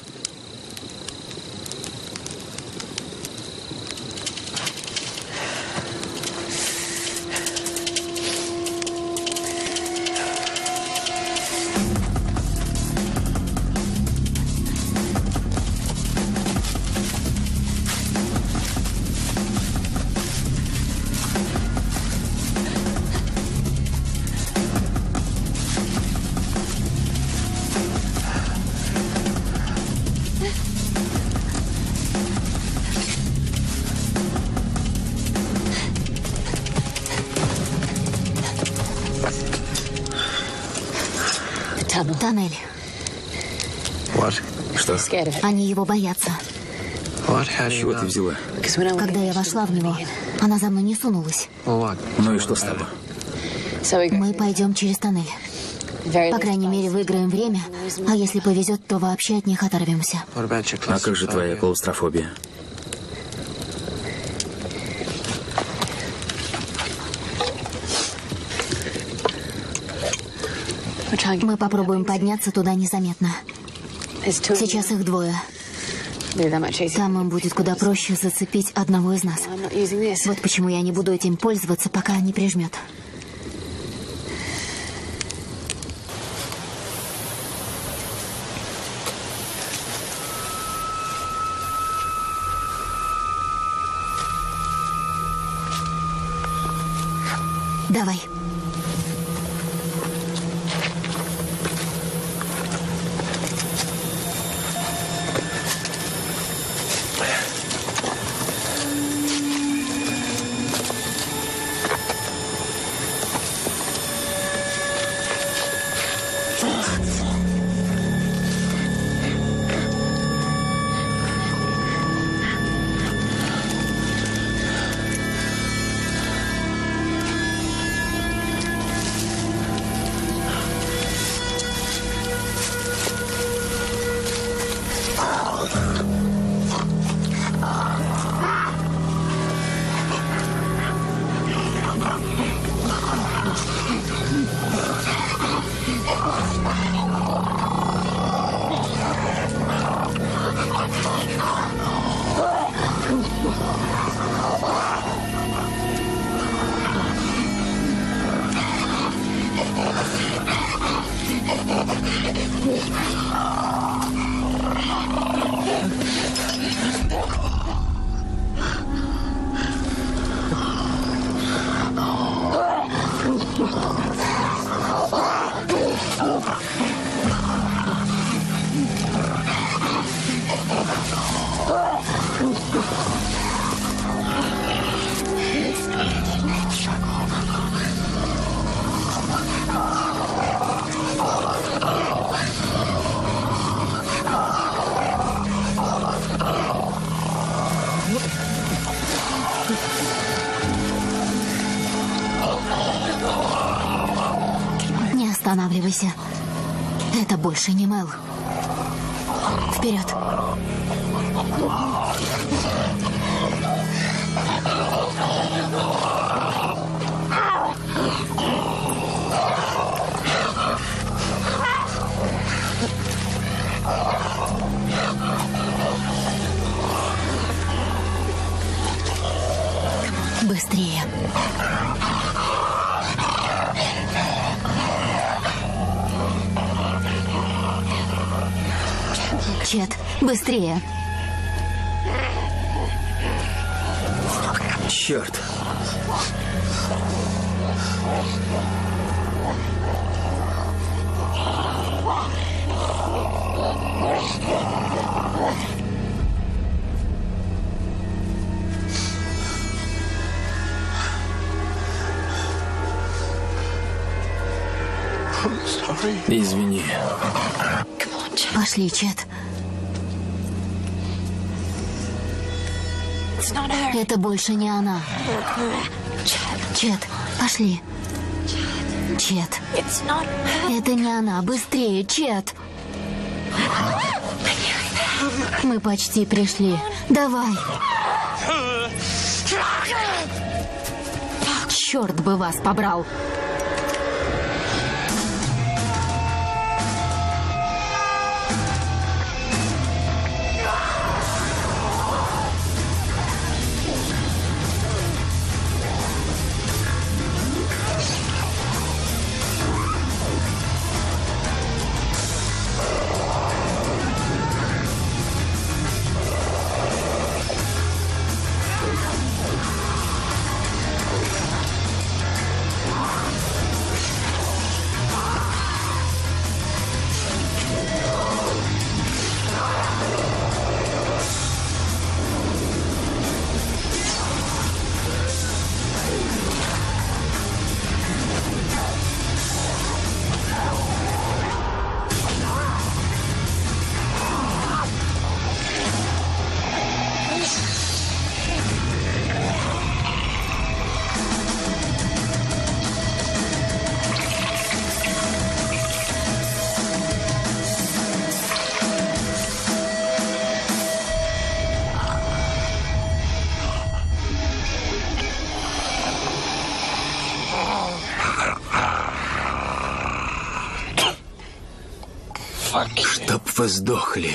S2: Тоннель.
S4: Что?
S2: Они его боятся.
S4: Чего ты взяла?
S2: Когда я вошла в него, она за мной не сунулась.
S4: Ну и что с тобой?
S2: Мы пойдем через тоннель. По крайней мере, выиграем время, а если повезет, то вообще от них оторвемся.
S4: А как же твоя клаустрофобия?
S2: Мы попробуем подняться туда незаметно. Сейчас их 2. Там им будет куда проще зацепить одного из нас. Вот почему я не буду этим пользоваться, пока не прижмет. Давай. Не останавливайся. Это больше не Мел. Вперед. Быстрее. Чет, быстрее.
S4: Черт. Извини.
S2: Пошли, Чет. Это больше не она. Чет, пошли. Чет. Это не она. Быстрее, Чет. Мы почти пришли. Давай. Черт бы вас побрал.
S1: Чтоб вы сдохли.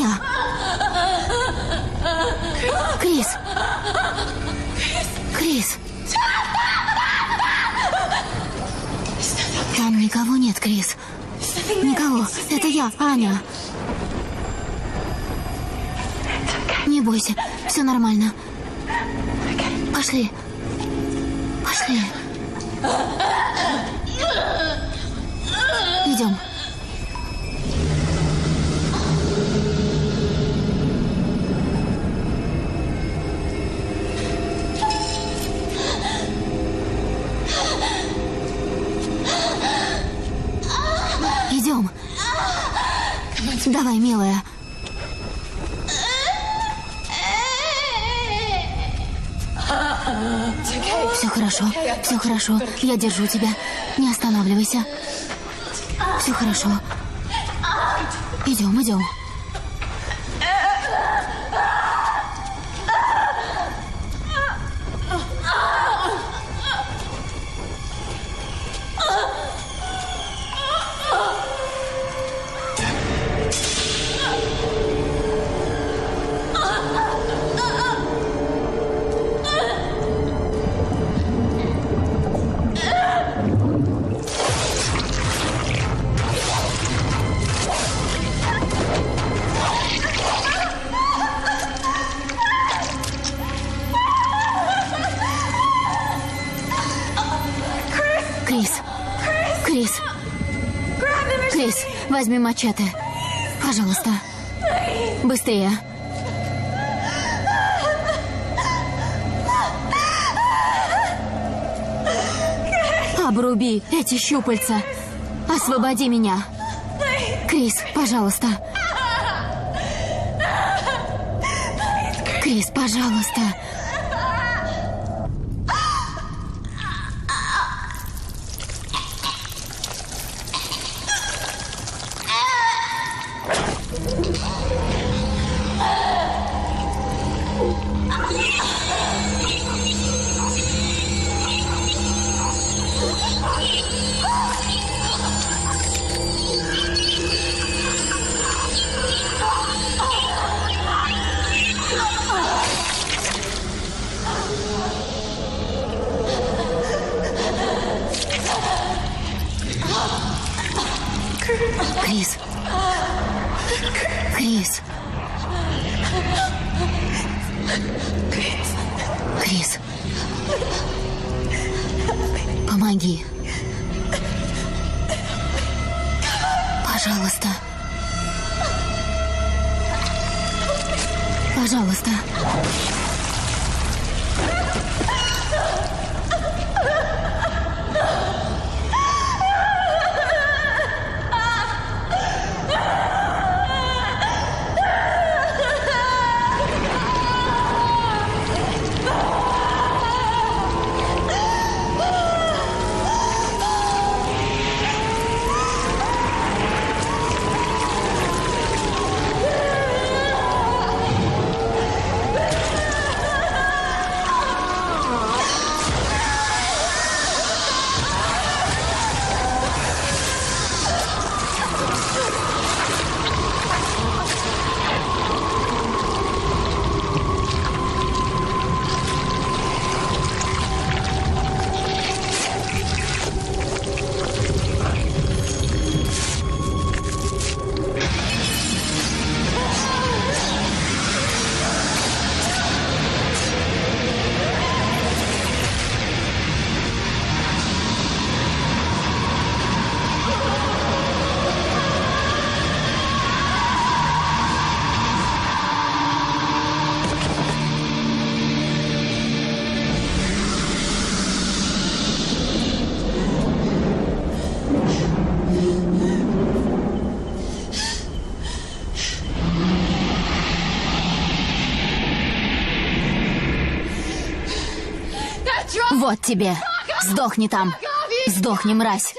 S2: я. Крис. Крис. Там никого нет, Крис. Никого. Это я, Аня. Не бойся, все нормально. Пошли. Пошли. Идем. Идем. Давай, милая. Все хорошо, все хорошо. Я держу тебя. Не останавливайся. Все хорошо. Идем, идем. Крис. Крис. Крис, возьми мачете. Пожалуйста. Быстрее. Обруби эти щупальца. Освободи меня. Крис, пожалуйста. Крис, пожалуйста. Крис. Крис. Крис. Помоги. Пожалуйста. Пожалуйста. Вот тебе. Сдохни там. Сдохни, мразь.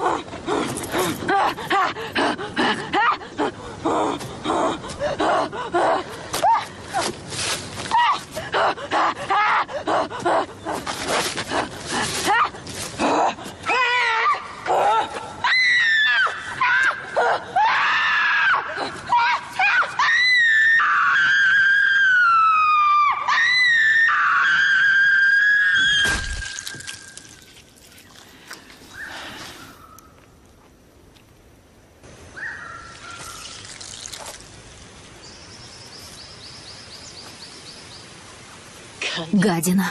S2: Гадина.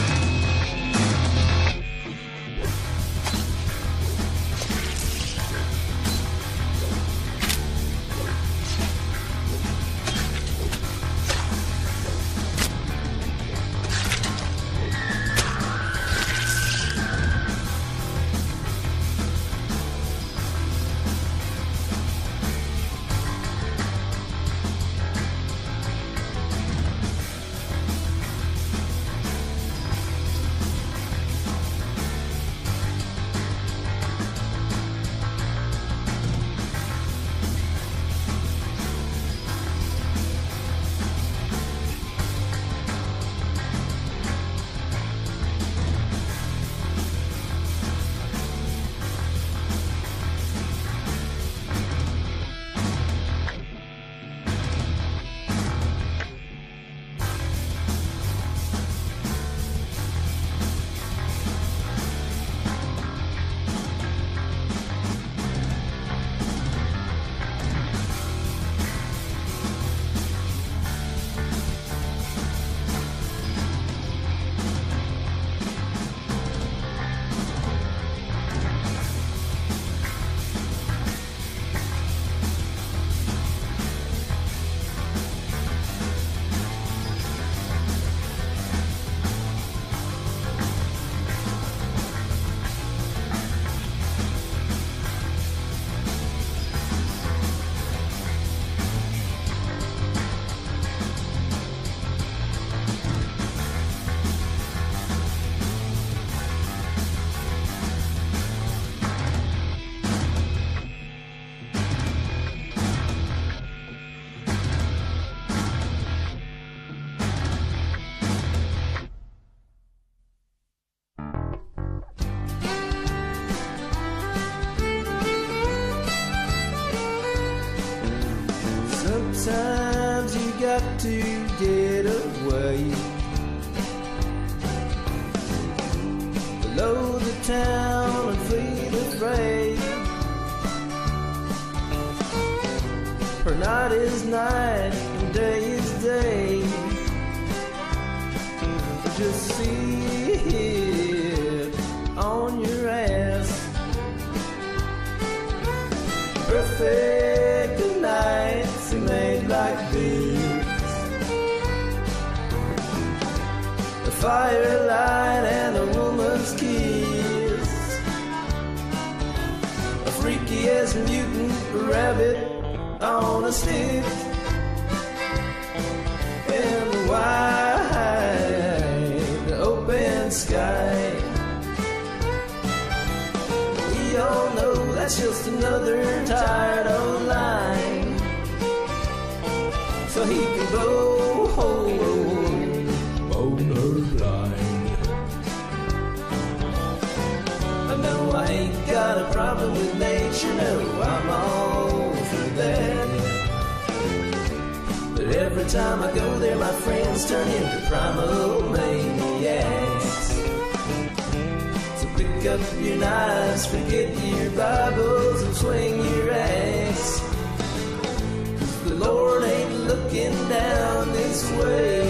S6: Sometimes you got to get away below the town and flee the fray. For night is night and day is day. Just sit on your ass. Perfect nights are made like this. A firelight and a woman's kiss. A freaky as mutant rabbit on a stick. And the wide open sky. We all know that's just another tired old line. So he can go home on her line. I know I ain't got a problem with nature, no, I'm all for that. But every time I go there, my friends turn into primal maniacs. So pick up your knives, forget your Bibles, and swing your axe. 'Cause the Lord ain't looking down this way.